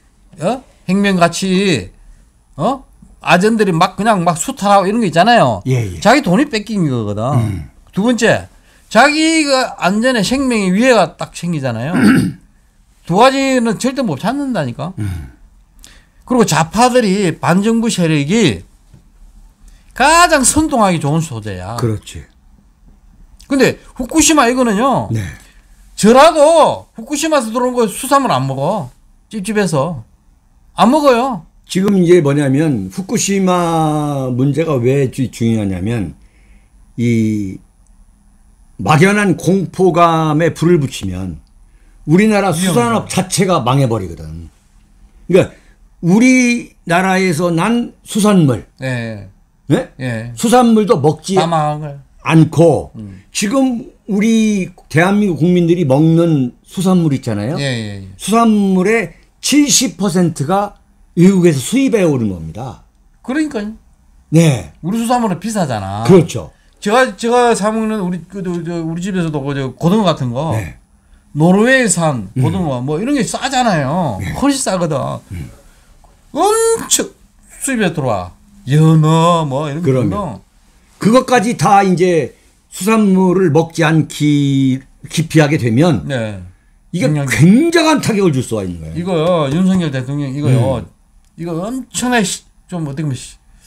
혁명같이 아전들이 그냥 수탈하고 이런 거 있잖아요. 예. 자기 돈이 뺏긴 거거든. 두 번째, 자기가 안전에 생명의 위해가 딱 생기잖아요. 두 가지는 절대 못 찾는다니까. 그리고 좌파들이 반정부 세력이 가장 선동하기 좋은 소재야. 그렇지. 근데 후쿠시마 이거는요. 네. 저라도 후쿠시마에서 들어온 거 수산물 안 먹어. 찝찝해서. 안 먹어요. 지금 이제 뭐냐면 후쿠시마 문제가 왜 중요하냐면 이 막연한 공포감에 불을 붙이면 우리나라 수산업 자체가 망해버리거든. 그러니까 우리나라에서 난 수산물, 네. 네? 예. 수산물도 먹지 않고 지금 우리 대한민국 국민들이 먹는 수산물 있잖아요. 예. 수산물의 70%가 외국에서 수입해 오는 겁니다. 그러니까요. 네. 우리 수산물은 비싸잖아. 그렇죠. 제가 사 먹는 우리 집에서도 고등어 같은 거 네. 노르웨이산 고등어 이런 게 싸잖아요. 네. 훨씬 싸거든. 엄청 수입에 들어와. 연어 이런 거. 그러면 그것까지 다 이제 수산물을 먹지 않기 기피하게 되면 네. 이게 굉장한 타격을 줄 수가 있는 거예요. 이거요. 윤석열 대통령 이거요. 이거 엄청나게 좀 어떻게 보면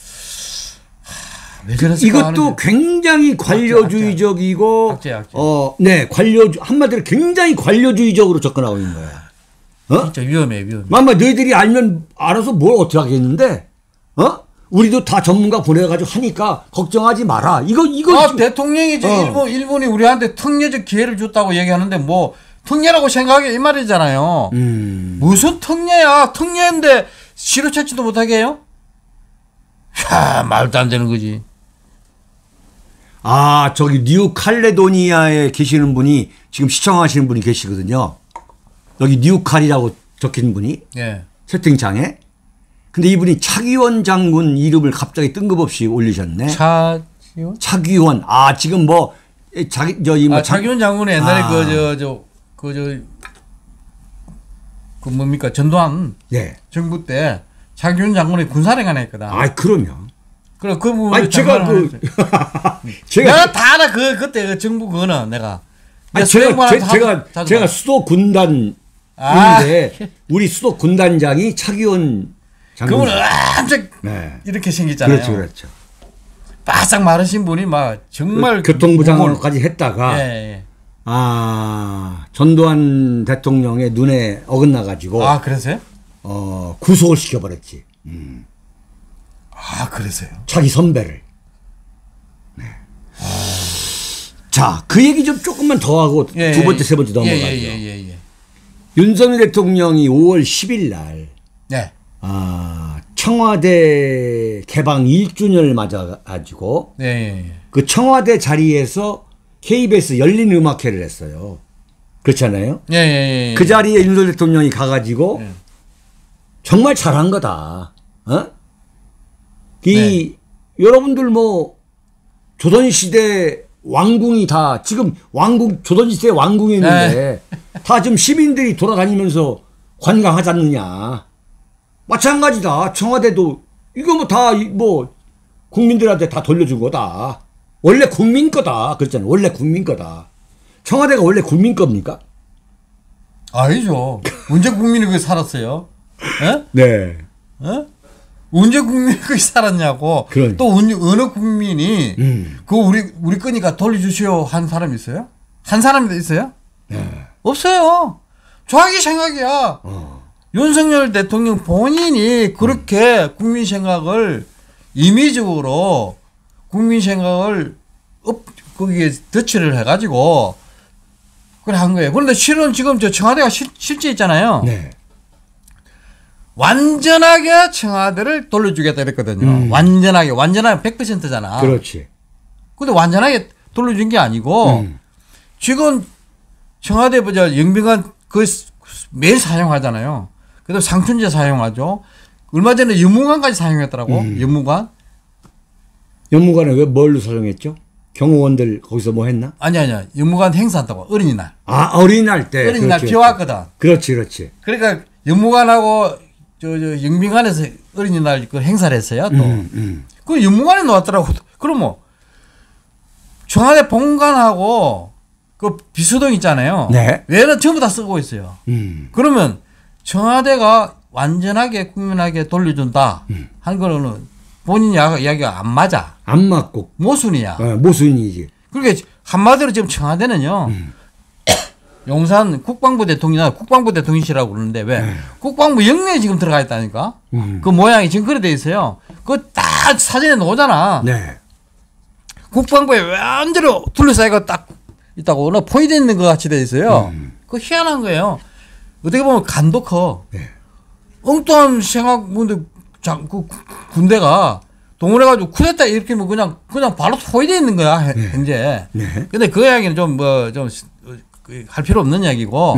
이것도 굉장히 관료주의적이고 악재. 네, 한마디로 굉장히 관료주의적으로 접근하고 있는 거야. 진짜 위험해. 아마 너희들이 알아서 뭘 어떻게 하겠는데, 우리도 다 전문가 보내가지고 하니까 걱정하지 마라. 이거. 대통령이 일본이 우리한테 특례적 기회를 줬다고 얘기하는데 특례라고 생각하기 이 말이잖아요. 무슨 특례야? 특례인데 시로 찾지도 못하게 해요? 말도 안 되는 거지. 저기 뉴칼레도니아에 계시는 분이 지금 시청하시는 분이 계시거든요. 여기 뉴칼이라고 적힌 분이 예. 채팅창에. 근데 이분이 차기원 장군 이름을 갑자기 뜬금없이 올리셨네. 차기원. 지금 차기원 장군이 옛날에 그 뭡니까 전두환 네. 정부 때 장기훈 장군이 군사령관 했거든. 아, 그럼요. 그래 그 부분 아니 제가 내가 다 알아 그때 그 정부 그거는 내가. 아니 제가 수도 군단인데 우리 수도 군단장이 차기원 장군. 그분은 엄청 네. 이렇게 생겼잖아요. 그렇죠. 바싹 마르신 분이 막 정말 교통부 장관까지 했다가 예. 전두환 대통령의 눈에 어긋나 가지고 그러세요? 구속을 시켜버렸지. 그러세요? 자기 선배를. 네. 자, 그 얘기 좀 조금만 더 하고 두 번째, 세 번째 넘어가죠. 윤석열 대통령이 5월 10일 날 네. 청와대 개방 1주년을 맞아가지고 그 청와대 자리에서 KBS 열린 음악회를 했어요. 그렇잖아요. 그 자리에 윤석열 대통령이 가가지고 정말 잘한 거다. 여러분들 뭐 조선시대 왕궁이 다 지금 조선시대 왕궁이 있는데 다 지금 시민들이 돌아다니면서 관광하지 않느냐. 마찬가지다. 청와대도 이거 뭐 다 국민들한테 다 돌려준 거다. 원래 국민 거다. 그랬잖아요. 원래 국민 거다. 청와대가 원래 국민 겁니까? 아니죠. 언제 국민이 거기 살았어요? 네. 언제 국민이 거기 살았냐고. 그러니까. 또 어느 국민이 그거 우리 거니까 돌려주시오 한 사람 있어요? 한 사람이 있어요? 네. 없어요. 자기 생각이야. 윤석열 대통령 본인이 그렇게 국민 생각을 임의적으로 국민 생각을 거기에 덧칠을 해가지고 그래 한 거예요. 그런데 실은 지금 저 청와대가 실제 있잖아요. 네. 완전하게 청와대를 돌려주겠다 이랬거든요. 완전하게 100%잖아. 그렇지. 근데 완전하게 돌려준 게 아니고 지금 청와대 보자 영빈관 그 매일 사용하잖아요. 그래도 상춘제 사용하죠. 얼마 전에 연무관까지 사용했더라고. 연무관은 왜 뭘로 사용했죠? 경호원들 거기서 뭐 했나? 아니야. 연무관 행사한다고 어린이날. 어린이날 때. 어린이날 비 왔거든. 그렇지. 그러니까 연무관하고 저 영빈관에서 어린이날 그 행사를 했어요. 또. 그 연무관에 놓았더라고. 그럼 뭐 청와대 본관하고 그 비서동 있잖아요. 네. 외에는 전부 다 쓰고 있어요. 그러면 청와대가 완전하게 국민에게 돌려준다 한 거는 본인 이야기가 안 맞아. 안 맞고. 모순이야. 모순이지. 그러니까 한마디로 지금 청와대는요. 용산 국방부 대통령실이라고 그러는데 왜? 국방부 영내에 지금 들어가 있다니까. 그 모양이 지금 그래 돼 있어요. 그거 딱 사진에 나오잖아. 네. 국방부에 완전히 둘러싸이고 딱 있다고 어느 포인트 있는 것 같이 돼 있어요. 그거 희한한 거예요. 어떻게 보면 간도 커. 네. 엉뚱한 생각문데 그 군대가 동원해가지고 쿠데타 이렇게 뭐 그냥 바로 포위되어 있는 거야 현재. 네. 근데 그 이야기는 좀 할 필요 없는 이야기고.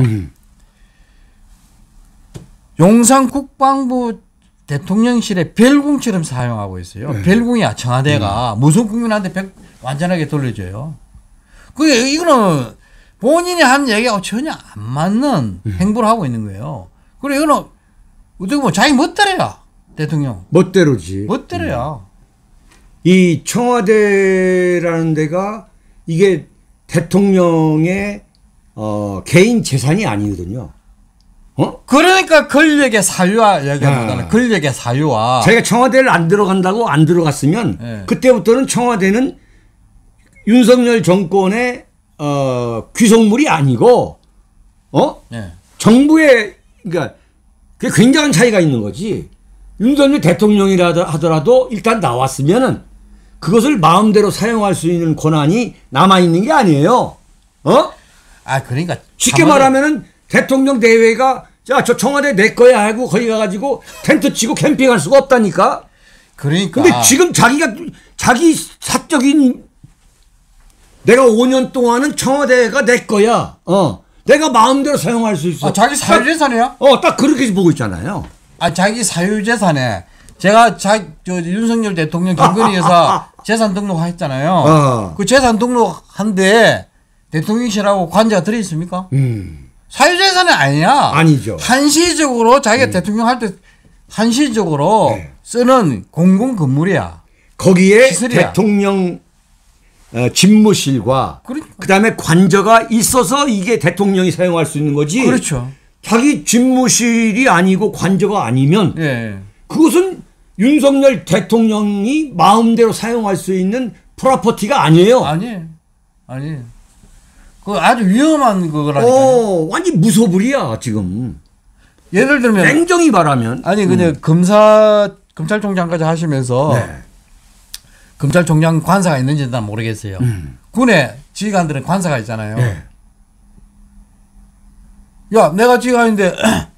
용산 국방부 대통령실의 별궁처럼 사용하고 있어요. 별궁이야 청와대가 무슨 국민한테 완전하게 돌려줘요. 그게 이거는 본인이 한 얘기하고 전혀 안 맞는 행보를 하고 있는 거예요. 그리고 이거는 어떻게 보면 자기 멋대로야. 대통령. 멋대로지. 멋대로야. 이 청와대라는 데가 이게 대통령의 개인 재산이 아니거든요. 그러니까 권력의 사유화 얘기하는 권력의 사유화. 자기가 청와대를 안 들어간다고 안 들어갔으면 그때부터는 청와대는 윤석열 정권의 귀속물이 아니고 정부의 그러니까 그게 굉장한 차이가 있는 거지. 윤석열 대통령이라 하더라도 일단 나왔으면은 그것을 마음대로 사용할 수 있는 권한이 남아 있는 게 아니에요. 그러니까 쉽게 말하면은 대통령 대회가 자, 저 청와대 내 거야 하고 거기 가가지고 텐트 치고 캠핑할 수가 없다니까. 그러니까. 근데 지금 자기 사적인 내가 5년 동안은 청와대가 내 거야. 내가 마음대로 사용할 수 있어. 자기 사유재산이야? 딱 그렇게 보고 있잖아요. 자기 사유재산에 제가 윤석열 대통령 김건희 여사 재산 등록했잖아요. 그 재산 등록한데 대통령실하고 관제가 들어있습니까? 사유재산이 아니야. 아니죠. 한시적으로 자기가 대통령 할 때 한시적으로 네. 쓰는 공공 건물이야. 거기에 시설이야. 대통령 집무실과 그러니까. 그다음에 관저가 있어서 이게 대통령이 사용할 수 있는 거지. 그렇죠. 자기 집무실이 아니고 관저가 아니면 예. 그것은 윤석열 대통령이 마음대로 사용할 수 있는 프로퍼티가 아니에요. 아니에요. 그 아주 위험한 거라니까. 완전 무소불이야 지금. 예를 들면 냉정히 말하면 아니 그냥 검찰총장까지 하시면서 네. 검찰총장 관사가 있는지는 난 모르겠어요. 군에 지휘관들은 관사가 있잖아요. 네. 야, 내가 지휘관인데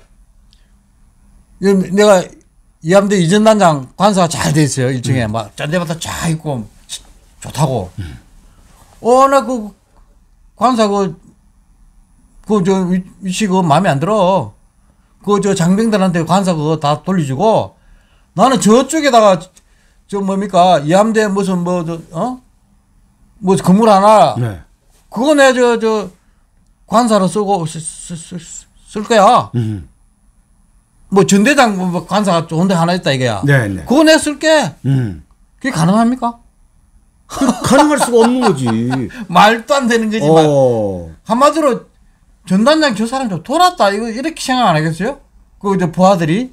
내가 이함대 이전단장 관사가 잘 돼 있어요. 1층에 막 짠데마다 쫙 있고 좋다고. 나 그 관사 저 위치 그거 마음에 안 들어. 저 장병들한테 관사 그거 다 돌려주고 나는 저쪽에다가 저 뭡니까 이함대 무슨 뭐 건물 하나 네. 그거 내 저 관사로 쓰고 쓸 거야. 뭐 전대장 뭐 관사가 좋은 데 하나 있다 이거야. 네. 그거 내 쓸게. 그게 가능합니까? 가능할 수가 없는 거지. 말도 안 되는 거지만 한마디로 전단장 저 사람 좀 돌았다 이거 이렇게 생각 안 하겠어요? 그 저 부하들이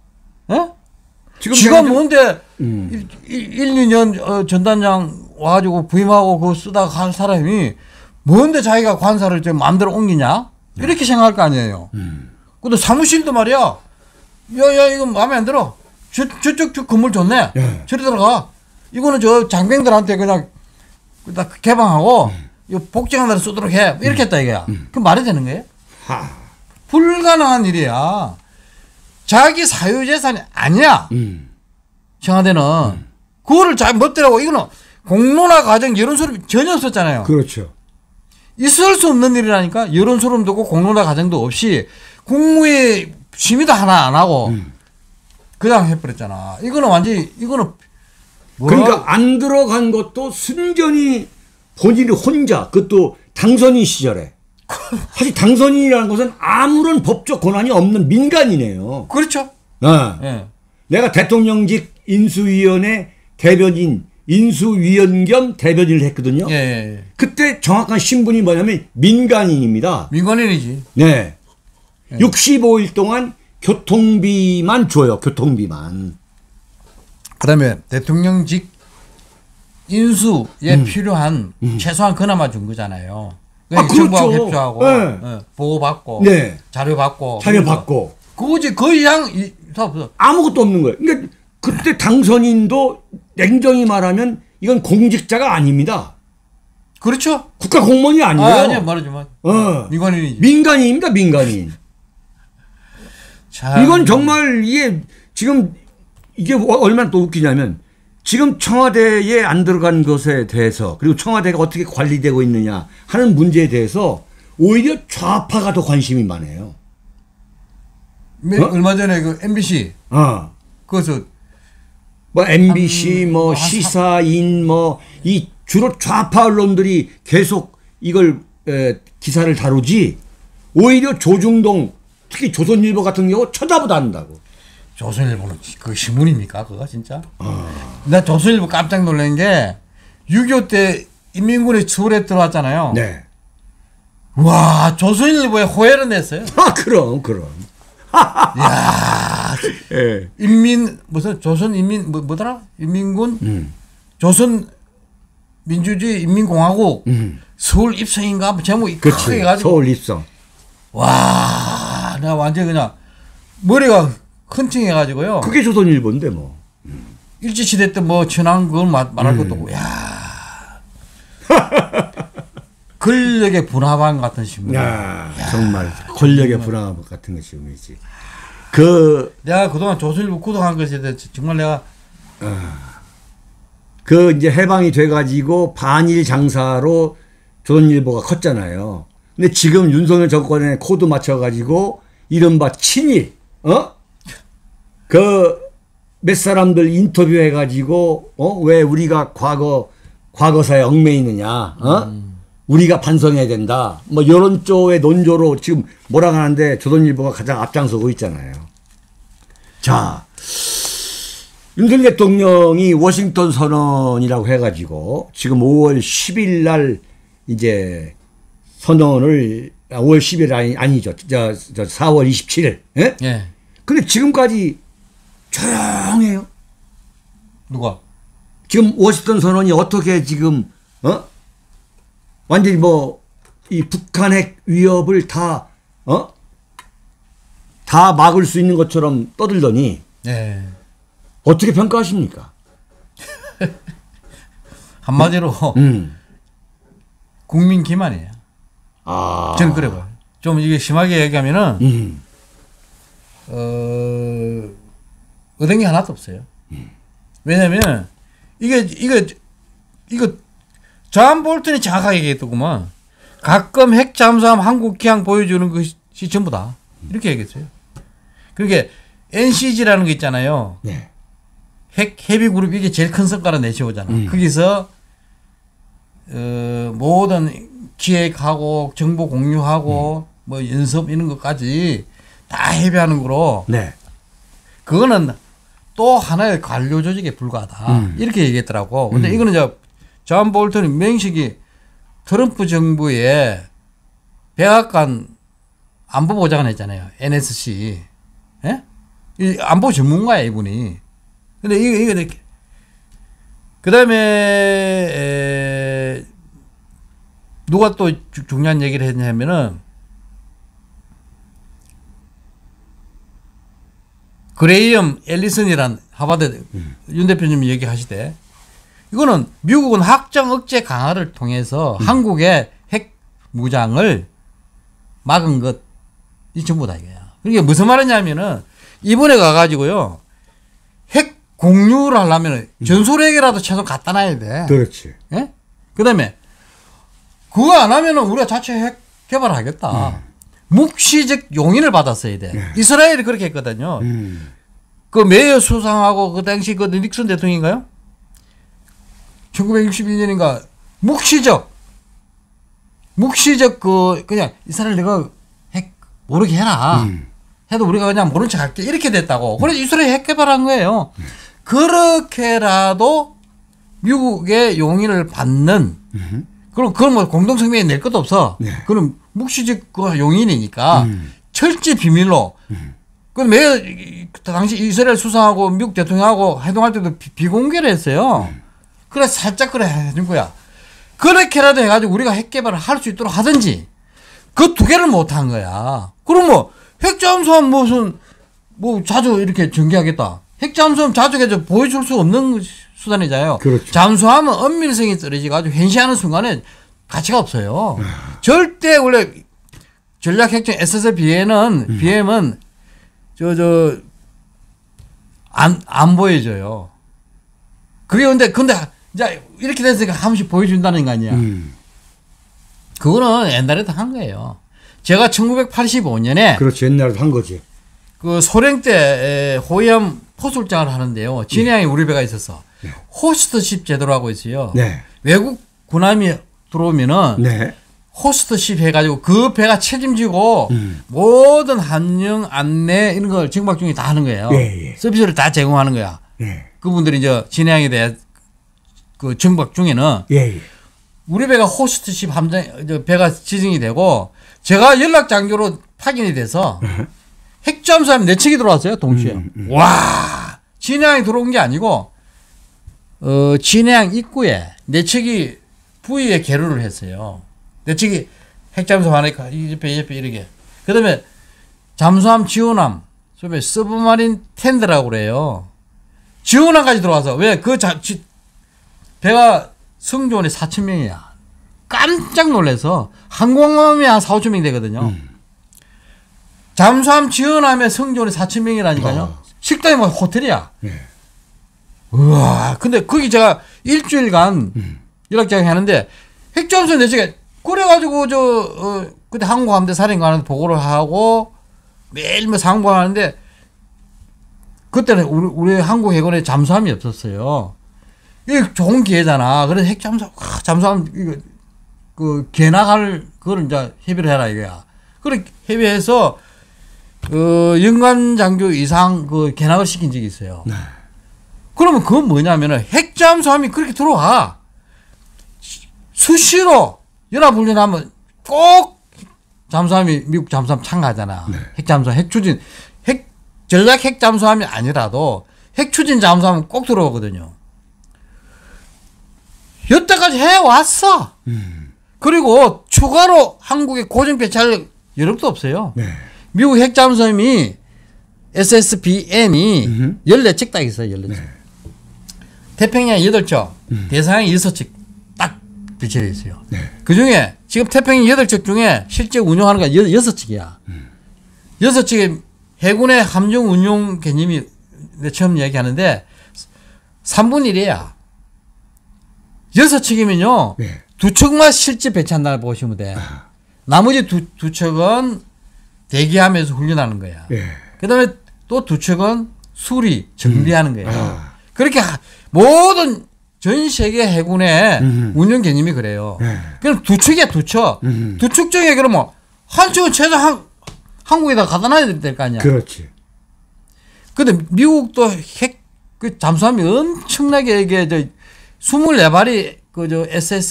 지가 뭔데 1, 2년 전단장 와가지고 부임하고 그거 쓰다가 간 사람이 뭔데 자기가 관사를 좀 마음대로 옮기냐? 이렇게 생각할 거 아니에요. 근데 사무실도 말이야. 야 이거 마음에 안 들어. 저쪽 건물 좋네. 저리 들어가. 이거는 저 장병들한테 그냥 개방하고 복지관 날 쓰도록 해. 이렇게 했다 이거야. 그럼 말이 되는 거예요? 불가능한 일이야. 자기 사유재산이 아니야. 청와대는 그거를 잘 멋대라고. 이거는 공론화 과정 여론소름이 전혀 없었잖아요. 그렇죠. 있을 수 없는 일이라니까. 여론소름도 없고 공론화 과정도 없이 국무회 심의도 하나 안 하고 그냥 해버렸잖아. 이거는 완전히 이거는 그러니까 안 들어간 것도 순전히 본인이 혼자 그것도 당선인 시절에 사실 당선인이라는 것은 아무런 법적 권한이 없는 민간이네요. 그렇죠. 네. 내가 대통령직 인수위원회 대변인 인수위원 겸 대변인을 했거든요. 예. 그때 정확한 신분이 뭐냐면 민간인입니다. 민간인이지. 네. 65일 동안 교통비만 줘요. 교통비만. 그다음에 대통령직 인수에 필요한 최소한 그나마 준 거잖아요. 정부하고 그렇죠. 협조하고 보고받고 자료받고 그거지 거의 다 없어. 아무것도 없는 거예요. 그러니까 그때 당선인도 냉정히 말하면 이건 공직자가 아닙니다. 그렇죠. 국가 공무원이 아니에요. 아니야 말하지만 민간인이지. 민간인입니다. 민간인. 이건 정말 이게 지금 이게 얼마나 또 웃기냐면 지금 청와대에 안 들어간 것에 대해서 그리고 청와대가 어떻게 관리되고 있느냐 하는 문제에 대해서 오히려 좌파가 더 관심이 많아요. 얼마 전에 그 MBC 그래서 뭐 MBC 뭐 시사인 뭐 이 주로 좌파 언론들이 계속 이걸 기사를 다루지 오히려 조중동 특히 조선일보 같은 경우 쳐다보도 않는다고. 조선일보는 그 신문입니까 그거 진짜? 나 조선일보 깜짝 놀란 게 6.25 때 인민군이 서울에 들어왔잖아요. 네. 와 조선일보에 호해를 냈어요. 그럼. 야, 조선 인민 뭐더라? 인민군 조선 민주주의 인민공화국 서울 입성인가 제목이 크게 해가지고 서울 입성. 와, 내가 완전 그냥 머리가 헌팅해가지고요. 그게 조선일보인데 뭐. 일제시대 때 뭐 천황 그걸 말할 것도 없고, 야 권력의 분화방 같은 신문. 정말 권력의 분화방 같은 거 신문이지. 내가 그동안 조선일보 구독한 것에 대해서 정말 내가 이제 해방이 돼가지고 반일 장사로 조선일보가 컸잖아요. 근데 지금 윤석열 정권에 코드 맞춰가지고 이른바 친일, 몇 사람들 인터뷰해가지고, 왜 우리가 과거사에 얽매이느냐, 우리가 반성해야 된다. 뭐 이런 쪽의 논조로 지금 몰아가는데 조선일보가 가장 앞장서고 있잖아요. 자, 윤석열 대통령이 워싱턴 선언이라고 해가지고 지금 5월 10일 날 이제 선언을 5월 10일 아니죠. 저 4월 27일. 예? 예. 근데 지금까지 조용해요. 누가? 지금 워싱턴 선언이 어떻게 지금 완전히 뭐 이 북한 핵 위협을 다 막을 수 있는 것처럼 떠들더니 예. 어떻게 평가하십니까? 한마디로 국민 기만이에요. 아. 저는 그래 봐요. 좀 이게 심하게 얘기하면은 얻은 게 하나도 없어요. 왜냐면 이거 존 볼턴이 정확하게 얘기했더구만. 가끔 핵 잠수함 한국 기항 보여주는 것이 전부다. 이렇게 얘기했어요. 그러니까 NCG라는 게 있잖아요. 네. 핵 헤비 그룹 이게 제일 큰 성과를 내세우잖아. 거기서 모든 기획하고 정보 공유하고 뭐 연습 이런 것까지 다 협의하는 거로. 네. 그거는 또 하나의 관료 조직에 불과하다. 이렇게 얘기했더라고. 근데 이거는 이제 존 볼턴이 명식이 트럼프 정부의 백악관 안보보좌관 했잖아요. NSC. 예? 이 안보 전문가야, 이분이. 근데 이게 그 다음에 누가 또 중요한 얘기를 했냐면은 그레이엄 앨리슨이란 하버드 윤 대표님이 얘기하시되 이거는 미국은 확정 억제 강화를 통해서 한국의 핵 무장을 막은 것이 전부다 이거야. 그게 무슨 말이냐면은 이번에 가가지고요 핵 공유를 하려면 전술핵이라도 최소 갖다 놔야 돼. 그렇지. 예? 그다음에 그거 안 하면은 우리가 자체 핵 개발하겠다. 묵시적 용인을 받았어야 돼. 이스라엘이 그렇게 했거든요. 그 메이어 수상하고 그 당시 그 닉슨 대통령인가요? 1962년인가 묵시적 그냥 이스라엘 내가 핵 모르게 해라. 해도 우리가 그냥 모른 척 할게 이렇게 됐다고. 그래서 이스라엘 핵 개발한 거예요. 그렇게라도 미국의 용인을 받는 그럼 그건 뭐 공동성명에 낼 것도 없어. 네. 그럼 묵시적 그 용인이니까 철저히 비밀로. 그럼 왜 당시 이스라엘 수상하고 미국 대통령하고 회동할 때도 비공개를 했어요. 그래 살짝 그래 해준 거야. 그렇게라도 해가지고 우리가 핵 개발을 할 수 있도록 하든지 그 두 개를 못 한 거야. 그럼 뭐 핵잠수함 무슨 뭐 자주 이렇게 전개하겠다. 핵잠수함 자주 보여줄 수 없는 수단이잖아요. 그렇죠. 잠수함은 은밀성이 떨어지가지고 현시하는 순간에 가치가 없어요. 절대 원래 전략 핵정 BM은 안 보여줘요. 그게 근데 이제 이렇게 됐으니까 한 번씩 보여준다는 거 아니야. 그거는 옛날에도 한 거예요. 제가 1985년에 그렇지. 옛날에도 한 거지. 그 소련 때 호위함 포술장을 하는데요. 진해항에 우리 배가 있었어. 네. 호스트십 제도로 하고 있어요. 네. 외국 군함이 들어오면은 네. 호스트십 해가지고 그 배가 책임지고 모든 handling 안내 이런 걸 정박 중에 다 하는 거예요. 예, 예. 서비스를 다 제공하는 거야. 예. 그분들이 이제 진해항에 대해 그 정박 중에는 예, 예. 우리 배가 호스트십 배가 지정이 되고 제가 연락 장교로 파견이 돼서 핵잠수함 4척이 들어왔어요, 동시에. 와, 진해항에 들어온 게 아니고 진해항 입구에 4척이 부위에 계류를 했어요. 4척이 핵잠수함 하나 이 옆에 이렇게. 그다음에 잠수함 지원함, 소위 서브마린 텐드라고 그래요. 지원함까지 들어와서 왜 그 배가 승조원이 4,000명이야. 깜짝 놀라서 항공모함이 한 4, 5천 명이 되거든요. 잠수함 지원함에 승조원이 4,000명이라니까요. 식당이 뭐 호텔이야. 네. 우와. 근데 거기 제가 일주일간 연락장 하는데 핵잠수함 내시가 그래가지고 그때 항공함대 사령관한테 보고를 하고 매일 뭐 상봉하는데 그때는 우리 항공해군에 잠수함이 없었어요. 이게 좋은 기회잖아. 그래서 핵잠수함, 잠수함, 이거, 그 개나갈 그걸 이제 협의를 해라 이거야. 그래 협의해서 연간 장교 이상 그 개나갈 시킨 적이 있어요. 네. 그러면 그건 뭐냐면은 핵잠수함이 그렇게 들어와. 수시로 연합훈련하면 꼭 잠수함이 미국 잠수함 참가하잖아. 네. 핵잠수함, 핵추진, 전략 핵잠수함이 아니라도 핵추진 잠수함은 꼭 들어오거든요. 여태까지 해왔어. 그리고 추가로 한국에 고정 배치할 여력도 없어요. 네. 미국 핵잠수함이 SSBN이 14척 딱 있어요. 14척. 네. 태평양 8척, 대서양 6척 딱 배치되어 있어요. 네. 그 중에 지금 태평양 8척 중에 실제 운용하는 건 6척이야. 6척의 해군의 함정 운용 개념이 처음 얘기하는데 3분의 1이야. 6척이면요. 네. 2척만 실제 배치한다고 보시면 돼. 나머지 두 척은 대기하면서 훈련하는 거야. 네. 그 다음에 또 2척은 수리, 정비하는 거예요. 그렇게 모든 전 세계 해군의 운영 개념이 그래요. 네. 그럼 2척이야, 2척. 2척 중에 그러면 한 척은 최소 한국에다 갖다 놔야 될 거 아니야. 그렇지. 근데 미국도 그 잠수함이 엄청나게 이게 24발이 그저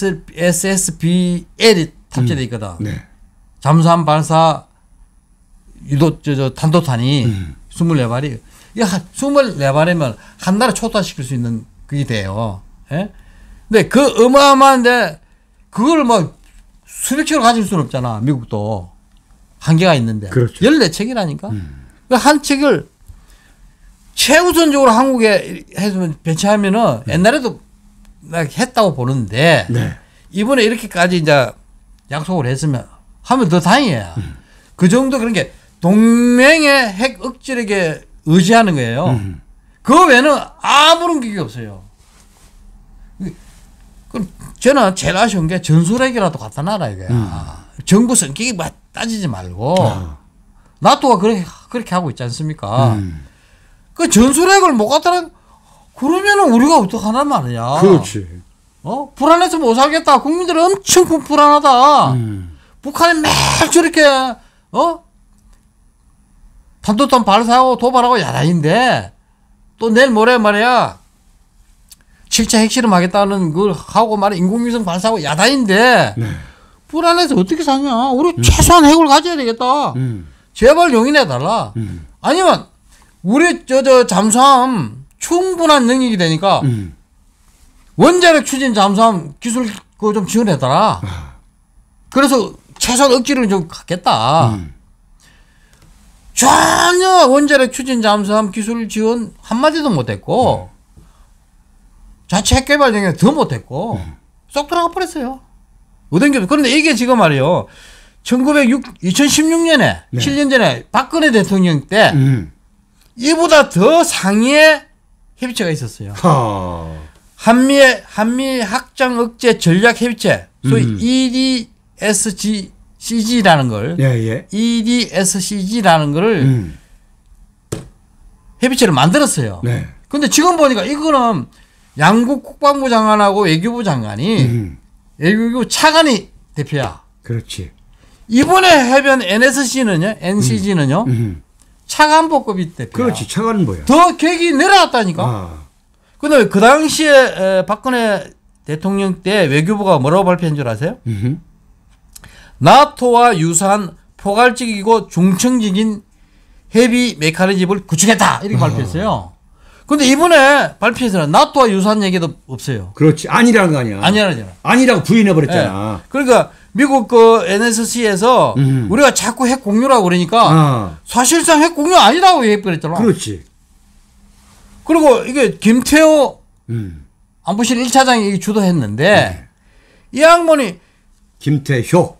SSBL이 탑재돼 있거든. 네. 잠수함 발사 유도 탄도탄이 24발이 이게 24발이면 한 나라 초토화시킬 수 있는 그게 돼요. 예? 근데 그 어마어마한데 그걸 뭐 수백 척을 가질 수는 없잖아. 미국도 한계가 있는데. 그렇죠. 14척이라니까. 한 척을 최우선적으로 한국에 해서 배치하면은 옛날에도 했다고 보는데 네. 이번에 이렇게까지 이제 약속을 했으면 하면 더 다행이에요. 그 정도 그런 게 동맹의 핵 억지력에 의지하는 거예요. 그 외에는 아무런 기획이 없어요. 그럼 저는 제일 아쉬운 게 전술핵이라도 갖다 놔라 이거야. 정부 성격이 뭐 따지지 말고 나토가 그렇게 하고 있지 않습니까? 그 전술핵을 못 갖다 놔 그러면은 우리가 어떡하란 말이야. 그렇지. 불안해서 못 살겠다. 국민들은 엄청 불안하다. 북한이 매일 저렇게, 탄도탄 발사하고 도발하고 야단인데, 또 내일 모레 말이야, 7차 핵실험 하겠다는 걸 하고 말이야, 인공위성 발사하고 야단인데, 네. 불안해서 어떻게 사냐. 우리 최소한 핵을 가져야 되겠다. 제발 용인해달라. 아니면, 우리 잠수함 충분한 능력이 되니까, 원자력 추진 잠수함 기술 그거 좀 지원해달라. 그래서 최소한 억지를 좀 갖겠다. 전혀 원자력 추진 잠수함 기술 지원 한마디도 못했고 자체 핵 개발 등에 더 못했고 쏙 들어가 버렸어요. 어딘 그런데 이게 지금 말이요. 2016년에 네. 7년 전에 박근혜 대통령 때 이보다 더 상위의 협의체가 있었어요. 한미 확장 억제 전략 협의체, 소위 EDSCG라는 걸, EDSCG라는 거를 협의체를 만들었어요. 네. 근데 지금 보니까 이거는 양국 국방부 장관하고 외교부 장관이 외교부 차관이 대표야. 그렇지. 이번에 해변 NCG는요, 차관보급이 대표야. 그렇지. 차관은 뭐야? 더 격이 내려왔다니까. 근데 그 당시에 박근혜 대통령 때 외교부가 뭐라고 발표한 줄 아세요? 나토와 유사한 포괄적이고 중청적인 협의 메커니즘을 구축했다. 이렇게 발표했어요. 근데 이번에 발표에서는 나토와 유사한 얘기도 없어요. 그렇지. 아니라는 거 아니야. 아니라잖아. 아니라고 부인해버렸잖아. 네. 그러니까 미국 그 NSC에서 우리가 자꾸 핵 공유라고 그러니까 사실상 핵 공유 아니라고 얘기해버렸잖아. 그렇지. 그리고 이게 김태호 안보실 1차장이 주도했는데 이 양반이 김태효.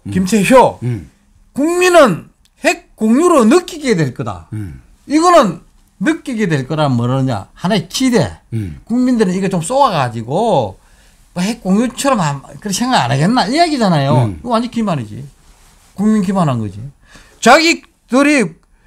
국민은 핵 공유로 느끼게 될 거다. 이거는 느끼게 될 거란 뭐냐 하나의 기대. 국민들은 이거 좀 쏘아가지고 핵 공유처럼 그렇게 생각 안 하겠나 이야기잖아요. 이거 완전 기만이지. 국민 기만한 거지. 자기들이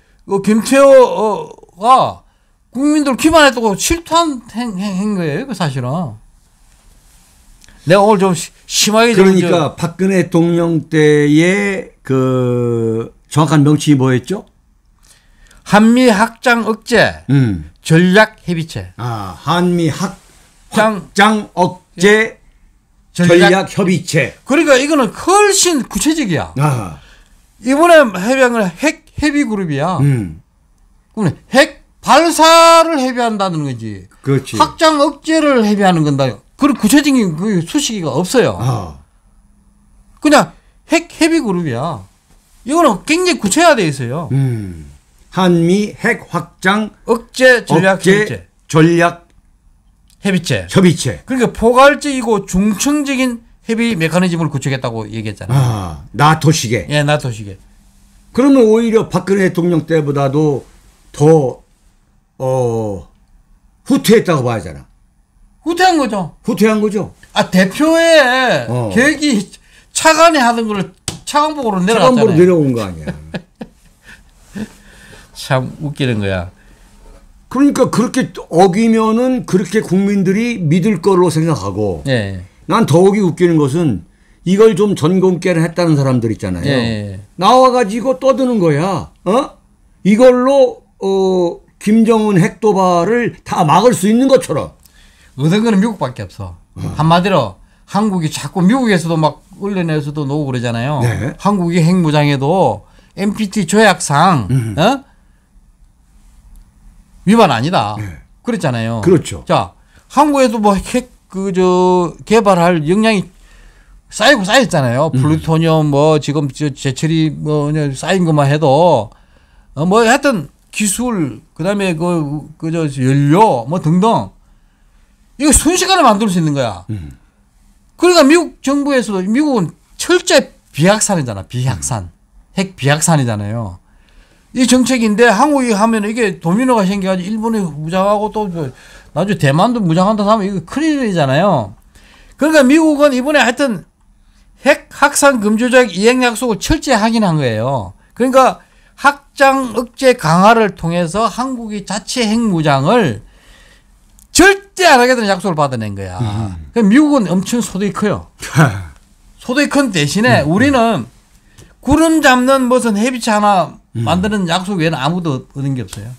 김태호가 국민들 기만했다고 실토한 행 거예요. 그 사실은. 내가 오늘 좀 심하게 그러니까 박근혜 대통령 때의 그 정확한 명칭이 뭐였죠? 한미 확장 억제 전략 협의체. 아, 한미 확장 억제 전략 협의체. 그러니까 이거는 훨씬 구체적이야. 아. 이번에 해병은 핵 협의 그룹이야. 그러면 핵 발사를 협의한다는 거지. 그렇지. 확장 억제를 협의하는 건다. 그런 구체적인 그 수식이가 없어요. 아. 그냥 핵 협의 그룹이야. 이거는 굉장히 구체화되어 있어요. 한미 핵 확장 억제 전략 협의체. 전략 협의체. 그러니까 포괄적이고 중층적인 협의 메커니즘을 구축했다고 얘기했잖아요. 아, 나토식에. 예, 나토식에. 그러면 오히려 박근혜 대통령 때보다도 더 후퇴했다고 봐야 하잖아. 후퇴한 거죠. 후퇴한 거죠. 아, 대표의 계획이 차관이 하던 걸 차관복으로 내려갔잖아요. 차관복으로 내려온 거 아니야. 참 웃기는 거야. 그러니까 그렇게 어기면은 그렇게 국민들이 믿을 걸로 생각하고. 예. 난 더욱이 웃기는 것은 이걸 좀 전공깨를 했다는 사람들 있잖아요. 예. 나와가지고 떠드는 거야. 이걸로 김정은 핵도발을 다 막을 수 있는 것처럼. 얻은 거는 미국밖에 없어. 한마디로 한국이 자꾸 미국에서도 막 언론에서도 나오고 그러잖아요. 네. 한국이 핵무장에도 NPT 조약상 위반 아니다. 네. 그랬잖아요. 그렇죠. 자, 한국에도 뭐 핵 개발할 역량이 쌓였잖아요. 플루토늄 뭐 지금 제철이 뭐 쌓인 것만 해도 뭐 하여튼 기술 그다음에 연료 뭐 등등 이거 순식간에 만들 수 있는 거야. 그러니까 미국 정부에서도 미국은 철저히 비확산이잖아. 비확산. 핵 비확산이잖아요. 이 정책인데 한국이 하면 이게 도미노가 생겨가지고 일본이 무장하고 또 나중에 대만도 무장한다 하면 이거 큰일이잖아요. 그러니까 미국은 이번에 하여튼 핵 확산 금지 조약 이행 약속을 철저히 확인한 거예요. 그러니까 확장 억제 강화를 통해서 한국이 자체 핵 무장을 절대 안 하겠다는 약속을 받아낸 거야. 그러니까 미국은 엄청 소득이 커요. 소득이 큰 대신에 우리는 구름 잡는 무슨 협의체 하나 만드는 약속 외에는 아무도 얻은 게 없어요.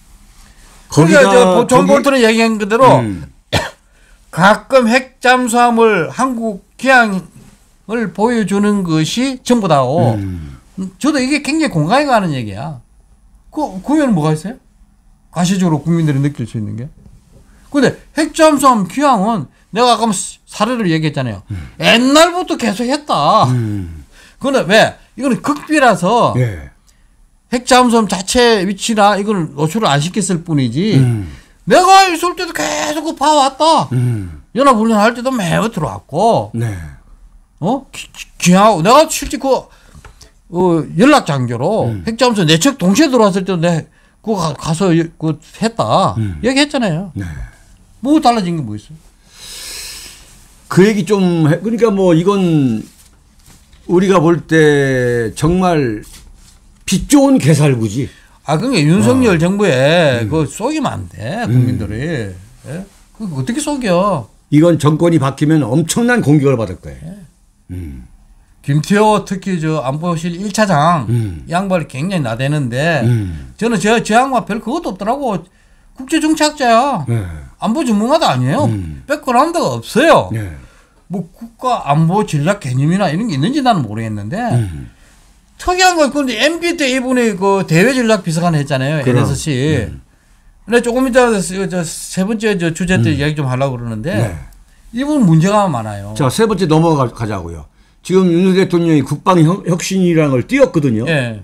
그러니까 존 볼턴이 얘기한 그대로 가끔 핵 잠수함을 한국 기항을 보여주는 것이 전부다고. 저도 이게 굉장히 공감이 가는 얘기야. 그 외에는 뭐가 있어요? 가시적으로 국민들이 느낄 수 있는 게. 근데 핵 잠수함 기항은 내가 아까 사례를 얘기했잖아요. 옛날부터 계속 했다. 그런데 왜? 이거는 극비라서 예. 핵잠수함 자체 위치나 이걸 노출을 안 시켰을 뿐이지 내가 있을 때도 계속 그 봐왔다. 연합훈련 할 때도 매우 들어왔고 네. 기하고 내가 실제 연락 장교로 핵잠수함 내측 동시에 들어왔을 때도 내가 그거 가서 했다. 얘기했잖아요. 네. 뭐 달라진 게 뭐 있어요? 그 얘기 좀 그러니까 뭐 이건 우리가 볼 때 정말 빛 좋은 개살구지. 아, 그러니까 윤석열 정부에 그거 속이면 안 돼, 국민들이. 예? 그거 어떻게 속여? 이건 정권이 바뀌면 엄청난 공격을 받을 거예요. 예. 김태호 특히 안보실 1차장 양반이 굉장히 나대는데 저는 저 양반 별 그것도 없더라고. 국제정치학자야. 네. 안보 전문가도 아니에요. 백그라운드가 없어요. 네. 뭐 국가 안보 전략 개념이나 이런 게 있는지 나는 모르겠는데 특이한 건 근데 MB 때 이분이 그 대외 전략 비서관 했잖아요. NSC. 근데 조금 이따 세 번째 주제 때 이야기 좀 하려고 그러는데 네. 이분 문제가 많아요. 자, 세 번째 넘어가자고요. 지금 윤석열 대통령이 국방 혁신이라는 걸 띄웠거든요. 예.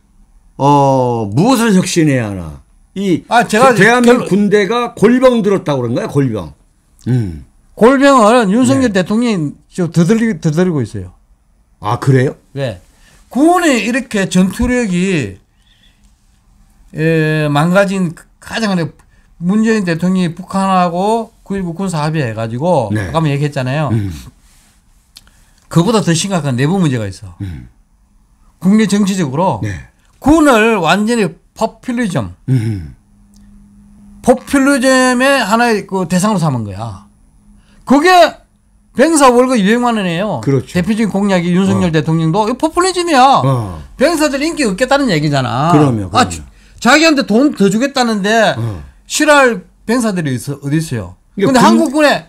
무엇을 혁신해야 하나? 제가 대한민국 군대가 골병 들었다고 그런 거야, 골병. 골병은 윤석열 대통령이 좀 더들이고 있어요. 아, 그래요? 왜? 군이 이렇게 전투력이 망가진 가장 문재인 대통령이 북한하고 9.19 군사 합의해가지고 네. 아까 얘기했잖아요. 그보다 더 심각한 내부 문제가 있어. 국내 정치적으로 네. 군을 완전히 포퓰리즘의 하나의 그 대상으로 삼은 거야. 그게 병사 월급 200만 원이에요. 그렇죠. 대표적인 공약이 윤석열 대통령도 이거 포퓰리즘이야. 병사들 인기 없겠다는 얘기잖아. 그럼요. 자기한테 돈 더 주겠다는데 싫어할 병사들이 어디 있어요. 근데 한국군에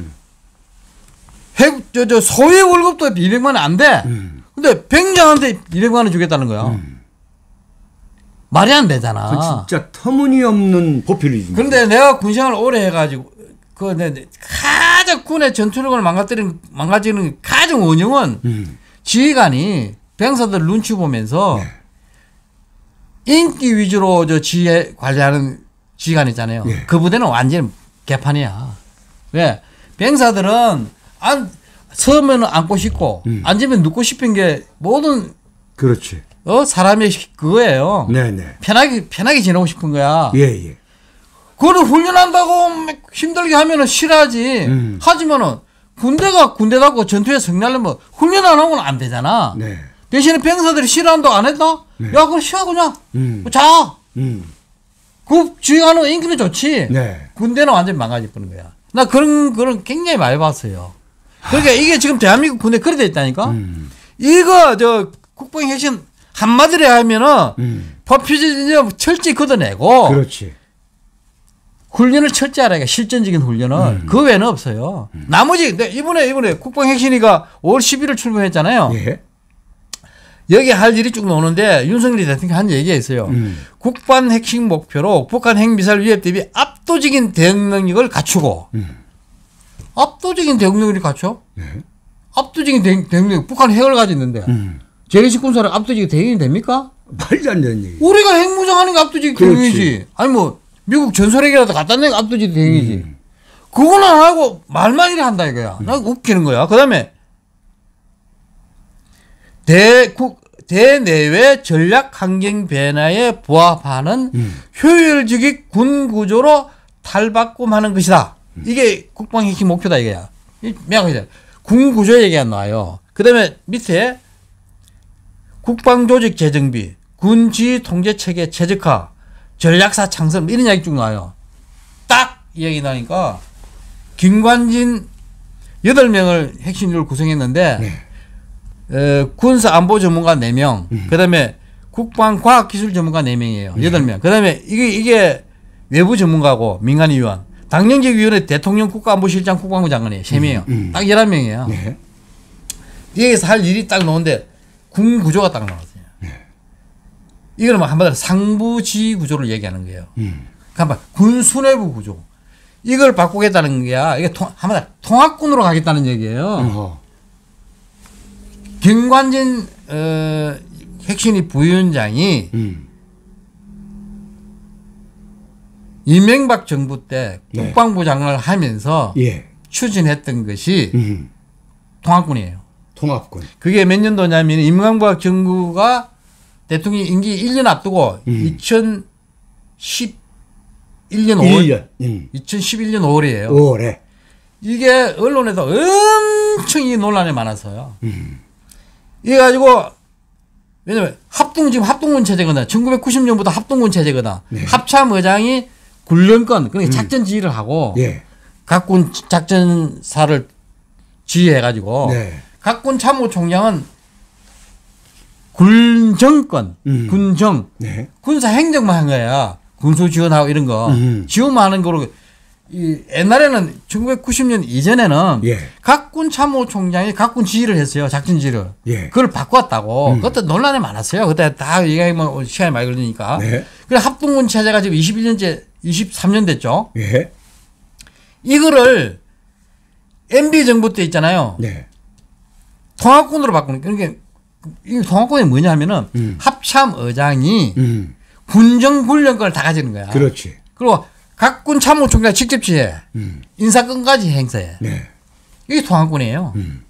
소위 월급도 200만 원 안 돼. 근데 병장한테 200만 원 주겠다는 거야. 말이 안 되잖아. 그 진짜 터무니없는 포퓰리즘. 그런데 내가 군생활 오래 해가지고 가장 군의 전투력을 망가지는 가장 원흉은 지휘관이 병사들 눈치 보면서 인기 위주로 지휘 관리하는 지휘관 있잖아요. 그 부대는 완전히 개판이야. 왜? 병사들은 서면 앉고 싶고 앉으면 눕고 싶은 게 모든 그렇지. 사람의 그거예요. 네네. 편하게 지내고 싶은 거야. 예. 그거를 훈련한다고 힘들게 하면은 싫어하지. 하지만은 군대다고 전투에 승리하려면 훈련 안 하고는 안 되잖아. 네. 대신에 병사들이 싫어한다고 안 했다? 네. 야, 그럼 쉬어 그냥. 자. 그 주의하는 인기는 좋지. 네. 군대는 완전히 망가질 뻔한 거야. 나 그런 굉장히 많이 봤어요. 그러니까 이게 지금 대한민국 군대 그래 돼 있다니까. 이거 국방 혁신 한마디로 하면은 포퓰리즘 철저히 걷어내고. 그렇지. 훈련을 철저히 하라. 실전적인 훈련은 그 외에는 없어요. 나머지 이번에 국방 혁신위가 5월 11일 출범했잖아요. 예. 여기 할 일이 쭉 나오는데 윤석열 대통령이 한 얘기가 있어요. 국방 핵심 목표로 북한 핵미사일 위협 대비 압도적인 대응 능력을 갖추고. 압도적인 대응 능력을 갖춰? 네. 압도적인 대응 능력. 북한 핵을 가지고 있는데. 재래식 군사를 압도적인 대응이 됩니까? 말도 안 되는 얘기. 우리가 핵무장하는 게 압도적인 대응이지. 아니 미국 전설핵이라도 갖다 내는 게 압도적인 대응이지. 그거는 안 하고 말만 이래 한다 이거야. 나 웃기는 거야. 그 다음에 대내외 전략 환경 변화에 부합하는 효율적인 군 구조로 탈바꿈하는 것이다. 이게 국방 핵심 목표다 이거야. 명확하게 군 구조 얘기가 나와요. 그 다음에 밑에 국방 조직 재정비, 군지 통제 체계 최적화, 전략사 창설 이런 이야기 쭉 나와요. 딱 이야기 나니까 김관진 8명을 핵심으로 구성했는데 군사 안보 전문가 4명, 그 다음에 국방과학기술 전문가 4명이에요. 8명. 그 다음에 이게 외부 전문가고 민간위원, 당정직위원회 대통령 국가안보실장 국방부 장관이에요. 3명이에요. 딱 11명이에요. 네. 여기서 할 일이 딱 나오는데 군 구조가 딱 나왔어요. 이거는 한마디로 상부지휘 구조를 얘기하는 거예요. 그러니까 군 수뇌부 구조. 이걸 바꾸겠다는 게 이게 한마디로 통합군으로 가겠다는 얘기예요. 김관진 핵심위 부위원장이 이명박 정부 때 국방부 장관을 하면서 추진했던 것이 통합군이에요. 통합군. 그게 몇 년도냐면 이명박 정부가 대통령 임기 1년 앞두고 2011년 5월 2011년 5월이에요. 5월에. 이게 언론에서 엄청 이 논란이 많았어요. 이래 가지고 왜냐면 지금 합동군 체제거든. 1990년부터 합동군 체제거든. 합참 의장이 군령권 그러니까 작전 지휘를 하고 각군 작전사를 지휘해 가지고 각군 참모총장은 군정권, 군정, 군사 행정만 한 거야. 군수 지원하고 이런 거. 지원만 하는 거로. 옛날에는 1990년 이전에는 각군 참모총장이 각군 지휘를 했어요. 작전 지휘를. 그걸 바꿨다고. 그것도 논란이 많았어요. 그때 다 얘기하면 시간이 많이 걸리니까. 그래 합동군 체제가 지금 21년째, 23년 됐죠. 이거를 MB 정부 때 있잖아요. 통합군으로 바꾸는. 그러니까 이 통합군이 뭐냐면은 합참 의장이 군정 군령권을 다 가지는 거야. 그렇지. 그리고 각군 참모총장 직접 지휘해. 인사권까지 행사해. 이게 통합군이에요.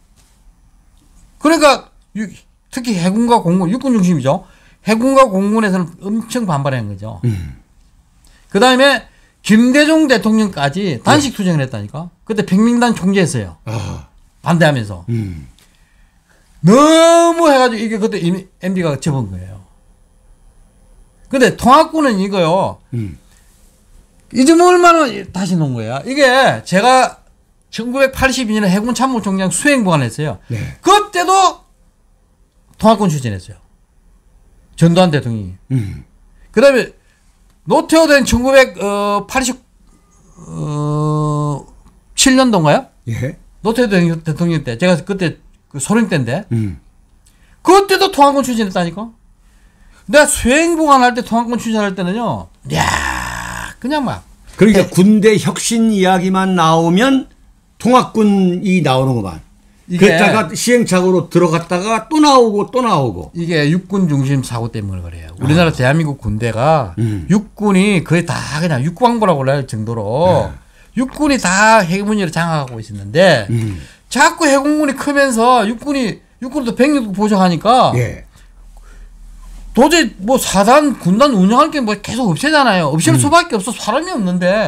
그러니까 특히 해군과 공군, 육군 중심이죠. 해군과 공군에서는 엄청 반발한 거죠. 그 다음에 김대중 대통령까지 단식 투쟁을 했다니까. 그때 백민단 총재였어요. 반대하면서. 너무 해가지고 이게 그때 이미 MB가 접은 거예요. 근데 통합군은 이거요. 이 점 얼마나 다시 놓은 거야. 이게 제가 1982년에 해군 참모총장 수행보관을 했어요. 네. 그때도 통합군 추진했어요. 전두환 대통령이. 그 다음에 노태우된 1987년도인가요? 예. 노태우 대통령 때. 제가 그때 그 소련 때인데. 그때도 통합군 추진했다니까. 내가 수행보관할 때 통합군 추진할 때는요. 야 그냥 막. 그러니까 군대 혁신 이야기만 나오면 통합군이 나오는구만. 그랬다가 시행착오로 들어갔다가 또 나오고 또 나오고. 이게 육군 중심 사고 때문에 그래요. 우리나라 대한민국 군대가 육군이 거의 다 그냥 육광부라고 할 정도로 육군이 다 해군으로 장악하고 있었는데 자꾸 해군군이 크면서 육군도 병력도 보조하니까 예. 도저히 뭐 사단 군단 운영할 게 뭐 계속 없애잖아요. 없앨 수밖에 없어. 사람이 없는데.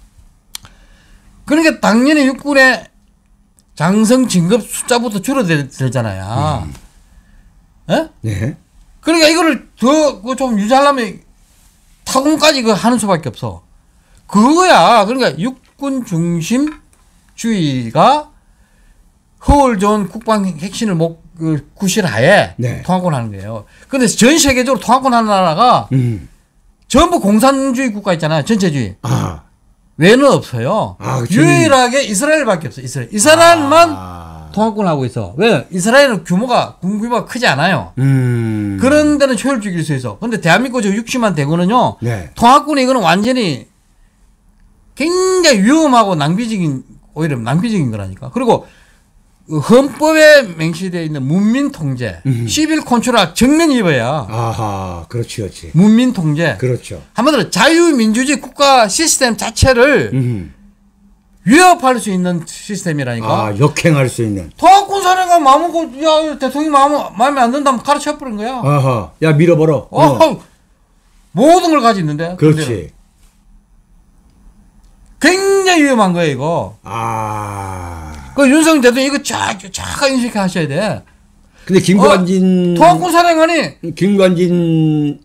그러니까 당연히 육군의 장성 진급 숫자부터 줄어들잖아요. 예? 예. 그러니까 이거를 더 좀 유지하려면 타군까지 하는 수밖에 없어. 그거야. 그러니까 육군 중심주의가 허울 좋은 국방 핵심을 구실하에 네. 통합군 하는 거예요. 근데 전 세계적으로 통합군 하는 나라가 전부 공산주의 국가 있잖아요. 전체주의. 외는 없어요. 유일하게 이스라엘밖에 없어요. 이스라엘만 통합군을 하고 있어. 왜? 이스라엘은 군 규모가 크지 않아요. 그런 데는 효율적일 수 있어. 근데 대한민국 저 60만 대군은요. 네. 통합군이 이거는 완전히 굉장히 위험하고 오히려 낭비적인 거라니까. 그리고 헌법에 명시되어 있는 문민 통제, 시빌 컨트롤 정면 위반이야. 아하, 그렇지. 문민 통제. 그렇죠. 한마디로 자유민주주의 국가 시스템 자체를 위협할 수 있는 시스템이라니까. 역행할 수 있는. 통합군 사령관 마음먹고, 야, 대통령이 마음에 안 든다면 가르쳐버린 거야. 아하, 야, 밀어버려. 모든 걸 가지고 있는데. 그렇지. 그대로. 굉장히 위험한 거예요, 이거. 그 윤석열 대통령 이거 쫙 인식하셔야 돼. 근데 김관진 통합군 사령관이 김관진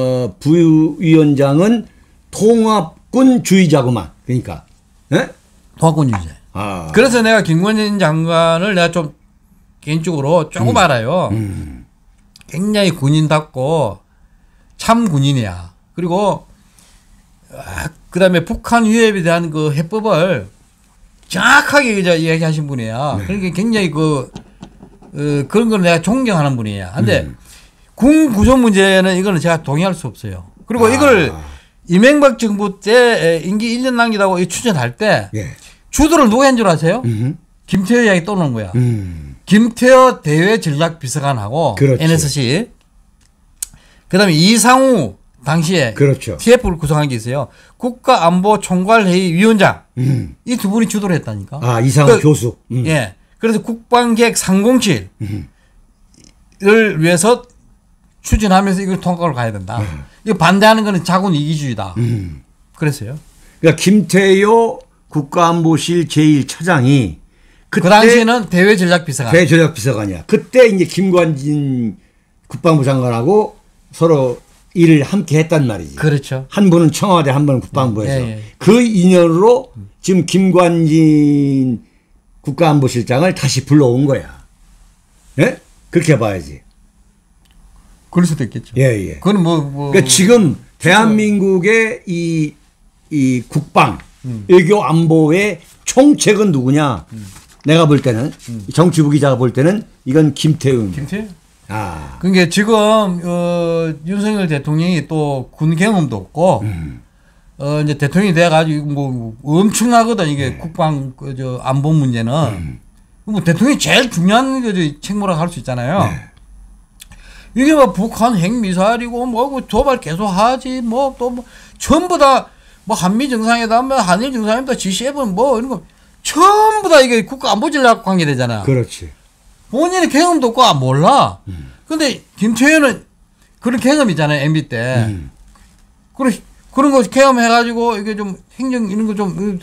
부위원장은 통합군주의자구만. 그러니까. 예? 통합군주의자. 그래서 내가 김관진 장관을 내가 좀 개인적으로 조금 알아요. 굉장히 군인답고 참 군인이야. 그리고 그다음에 북한 위협에 대한 그 해법을 정확하게 이야기하신 분이야. 네. 그러니까 굉장히 그런 걸 내가 존경하는 분이야. 근데 군 구조 문제는 이거는 제가 동의할 수 없어요. 그리고 이걸 이명박 정부 때 임기 1년 남기다고 추진할 때 주도를 누가 한 줄 아세요? 김태호 이야기 떠오는 거야. 김태호 대외 전략 비서관하고 그렇죠. NSC 그다음에 이상우 당시에 그렇죠. TF를 구성한 게 있어요. 국가안보총괄회의 위원장. 이 두 분이 주도를 했다니까. 이상우 교수. 예. 그래서 국방계획 307을 위해서 추진하면서 이걸 통과를 가야 된다. 이거 반대하는 거는 자군 이기주의다. 그랬어요. 그러니까 김태효 국가안보실 제1차장이 그 당시에는 대외전략비서관. 대외전략비서관이야. 그때 이제 김관진 국방부 장관하고 서로 일을 함께 했단 말이지. 그렇죠. 한 분은 청와대, 한 분은 국방부에서. 그 인연으로 지금 김관진 국가안보실장을 다시 불러온 거야. 예? 그렇게 봐야지. 그럴 수도 있겠죠. 예. 그건 그러니까 지금 대한민국의 이 국방, 외교 안보의 총책은 누구냐? 내가 볼 때는 정치부 기자가 볼 때는 이건 김태훈. 김태훈? 그러니까 지금 윤석열 대통령이 또 군 경험도 없고 이제 대통령이 돼가지고 뭐 엄청나거든 이게 국방 안보 문제는 뭐 대통령이 제일 중요한 책무라고 할 수 있잖아요. 이게 뭐 북한 핵미사일이고 뭐 도발 계속하지 뭐 또 뭐 전부 다 뭐 한미 정상회담, 한일 정상회담, G7 뭐 이런 거 전부 다 이게 국가 안보 전략 관계되잖아. 그렇지. 본인의 경험도 없고 몰라. 근데 김태현은 그런 경험이 있잖아요. MB 때. 그런 거 경험해가지고 이게 좀 행정 이런 거 좀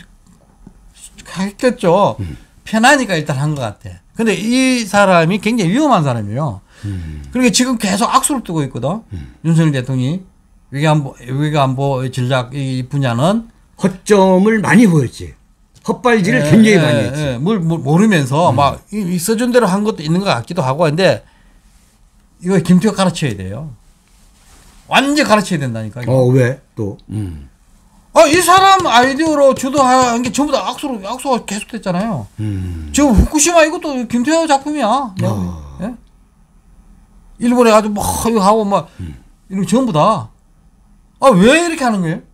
했겠죠. 편하니까 일단 한 것 같아. 근데 이 사람이 굉장히 위험한 사람이에요. 그러니까 지금 계속 악수를 뜨고 있거든. 윤석열 대통령이 외교안보 전략 이 분야는 허점을 많이 보였지. 헛발질을 굉장히 많이 했지. 뭘 모르면서 막 써준 대로 한 것도 있는 것 같기도 하고 근데 이거 김태호가 가르쳐야 돼요. 완전 가르쳐야 된다니까. 왜 또? 이 사람 아이디어로 주도한 게 전부 다 악수가 계속됐잖아요. 지금 후쿠시마 이것도 김태호 작품이야. 예? 일본에 가지고 뭐 이거 하고 막 이런 전부 다. 왜 이렇게 하는 거예요?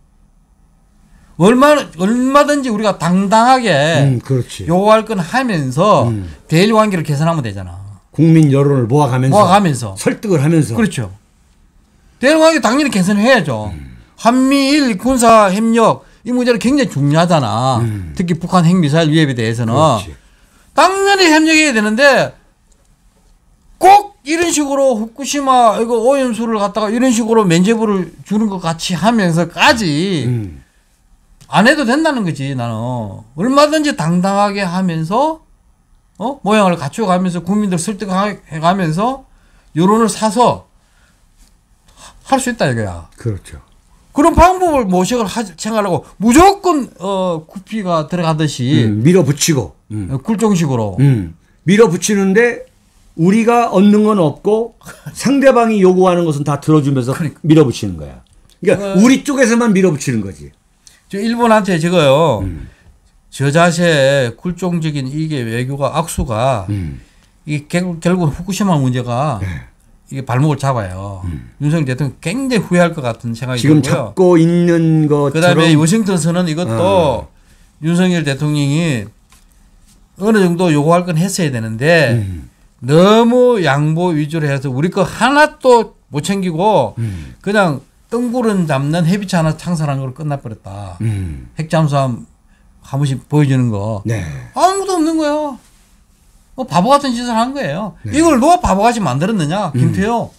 얼마든지 우리가 당당하게 요구할 건 하면서 대일 관계를 개선하면 되잖아. 국민 여론을 모아가면서 설득을 하면서. 그렇죠. 대일 관계 당연히 개선해야죠. 한미일 군사 협력 이 문제는 굉장히 중요하잖아. 특히 북한 핵미사일 위협에 대해서는. 그렇지. 당연히 협력해야 되는데 꼭 이런 식으로 후쿠시마 이거 오염수를 갖다가 이런 식으로 면죄부를 주는 것 같이 하면서까지 안 해도 된다는 거지. 나는 얼마든지 당당하게 하면서 모양을 갖춰가면서 국민들 설득해가면서 여론을 사서 할 수 있다 이거야. 그렇죠. 그런 방법을 모색을 생각하고 무조건 구피가 들어가듯이 밀어붙이고 굴종식으로 밀어붙이는데 우리가 얻는 건 없고 상대방이 요구하는 것은 다 들어주면서 밀어붙이는 거야. 그러니까 우리 쪽에서만 밀어붙이는 거지. 저 일본한테 저거요. 저 자세 굴종적인 이게 외교가 악수가 이게 결국 후쿠시마 문제가 이게 발목을 잡아요. 윤석열 대통령 굉장히 후회할 것 같은 생각이 지금 들고요. 잡고 있는 것처럼. 그다음에 워싱턴에서는 이것도 윤석열 대통령이 어느 정도 요구할 건 했어야 되는데 너무 양보 위주로 해서 우리 거 하나도 못 챙기고 그냥 뜬구름 잡는 헤비차 하나 창설한 걸로 끝나버렸다. 핵잠수함 한 번씩 보여주는 거. 네. 아무도 없는 거예요. 바보 같은 짓을 한 거예요. 네. 이걸 누가 바보같이 만들었느냐? 김태호.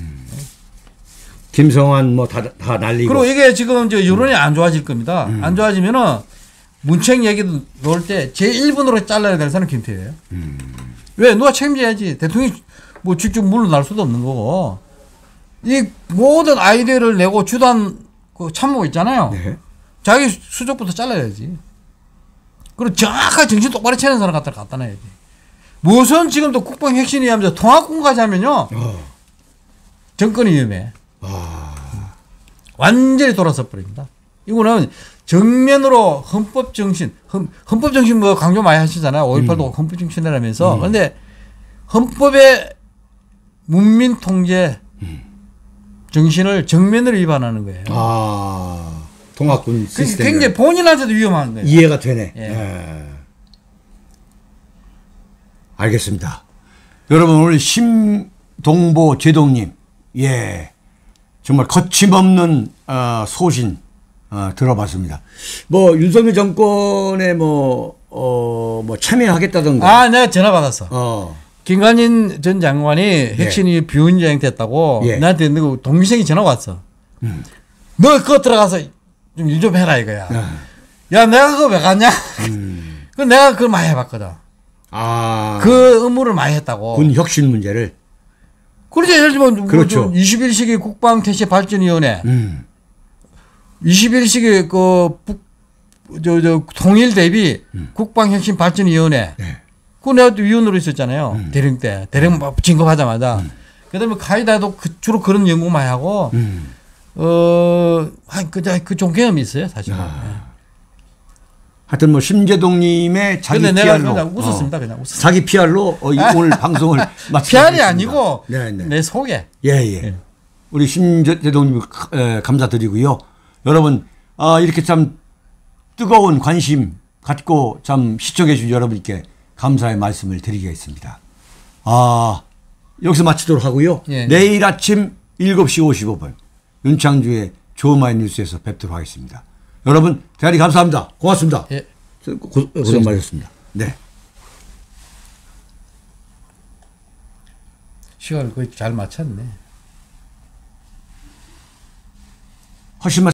김성환 뭐 다 날리고. 그리고 이게 지금 이제 여론이 안 좋아질 겁니다. 안 좋아지면은 문책 얘기도 놓을 때 제1번으로 잘라야 될 사람은 김태호예요. 왜? 누가 책임져야지. 대통령이 뭐 직접 물러날 수도 없는 거고. 이 모든 아이디어를 내고 주도한 그 참모가 있잖아요. 네. 자기 수족부터 잘라야지. 그리고 정확하게 정신 똑바로 차리는 사람 갖다 놔야지. 무슨 지금도 국방 혁신이 하면서 통합군까지 하면요. 정권이 위험해. 완전히 돌아서 버립니다. 이거는 정면으로 헌법 정신 뭐 강조 많이 하시잖아요. 5.18도 헌법 정신이라면서. 그런데 헌법의 문민 통제 정신을 정면으로 위반하는 거예요. 통합군 시스템. 굉장히 본인한테도 위험한 거예요. 이해가 되네. 예. 알겠습니다. 여러분 오늘 심동보 제동님, 정말 거침없는 소신 들어봤습니다. 뭐 윤석열 정권에 뭐 참여하겠다던가. 내가 전화 받았어. 김관진 전 장관이 핵심이 비운여행 됐다고 나한테 너 동기생이 전화 왔어. 너 그거 들어가서 좀 일 좀 해라 이거야. 야 내가 그거 왜 갔냐? 그 내가 그걸 많이 해봤거든. 그 의무를 많이 했다고. 군 혁신 문제를. 그렇죠. 예를 들면 그렇죠. 21세기 국방태세 발전위원회, 21세기 통일 대비 국방혁신 발전위원회. 그거 내가 또 위원으로 있었잖아요. 대령 때. 대령 진급하자마자. 그다음에 카이다도 주로 그런 연구 많이 하고, 그 좀 경험이 있어요, 사실은. 하여튼 뭐 심재동님의 자기 근데 PR로. 내가 그냥 웃었습니다. 그냥 웃었어요. 자기 PR로 오늘 방송을 마치겠습니다. PR이 아니고 네네. 내 소개. 우리 심재동님 감사드리고요. 여러분 이렇게 참 뜨거운 관심 갖고 참 시청해 주신 여러분께 감사의 말씀을 드리겠습니다. 여기서 마치도록 하고요. 내일 아침 7시 55분 윤창주의 조마이 뉴스에서 뵙도록 하겠습니다. 여러분 대단히 감사합니다. 고맙습니다. 고생 많으셨습니다. 네. 시간을 거의 잘 맞췄네. 훨씬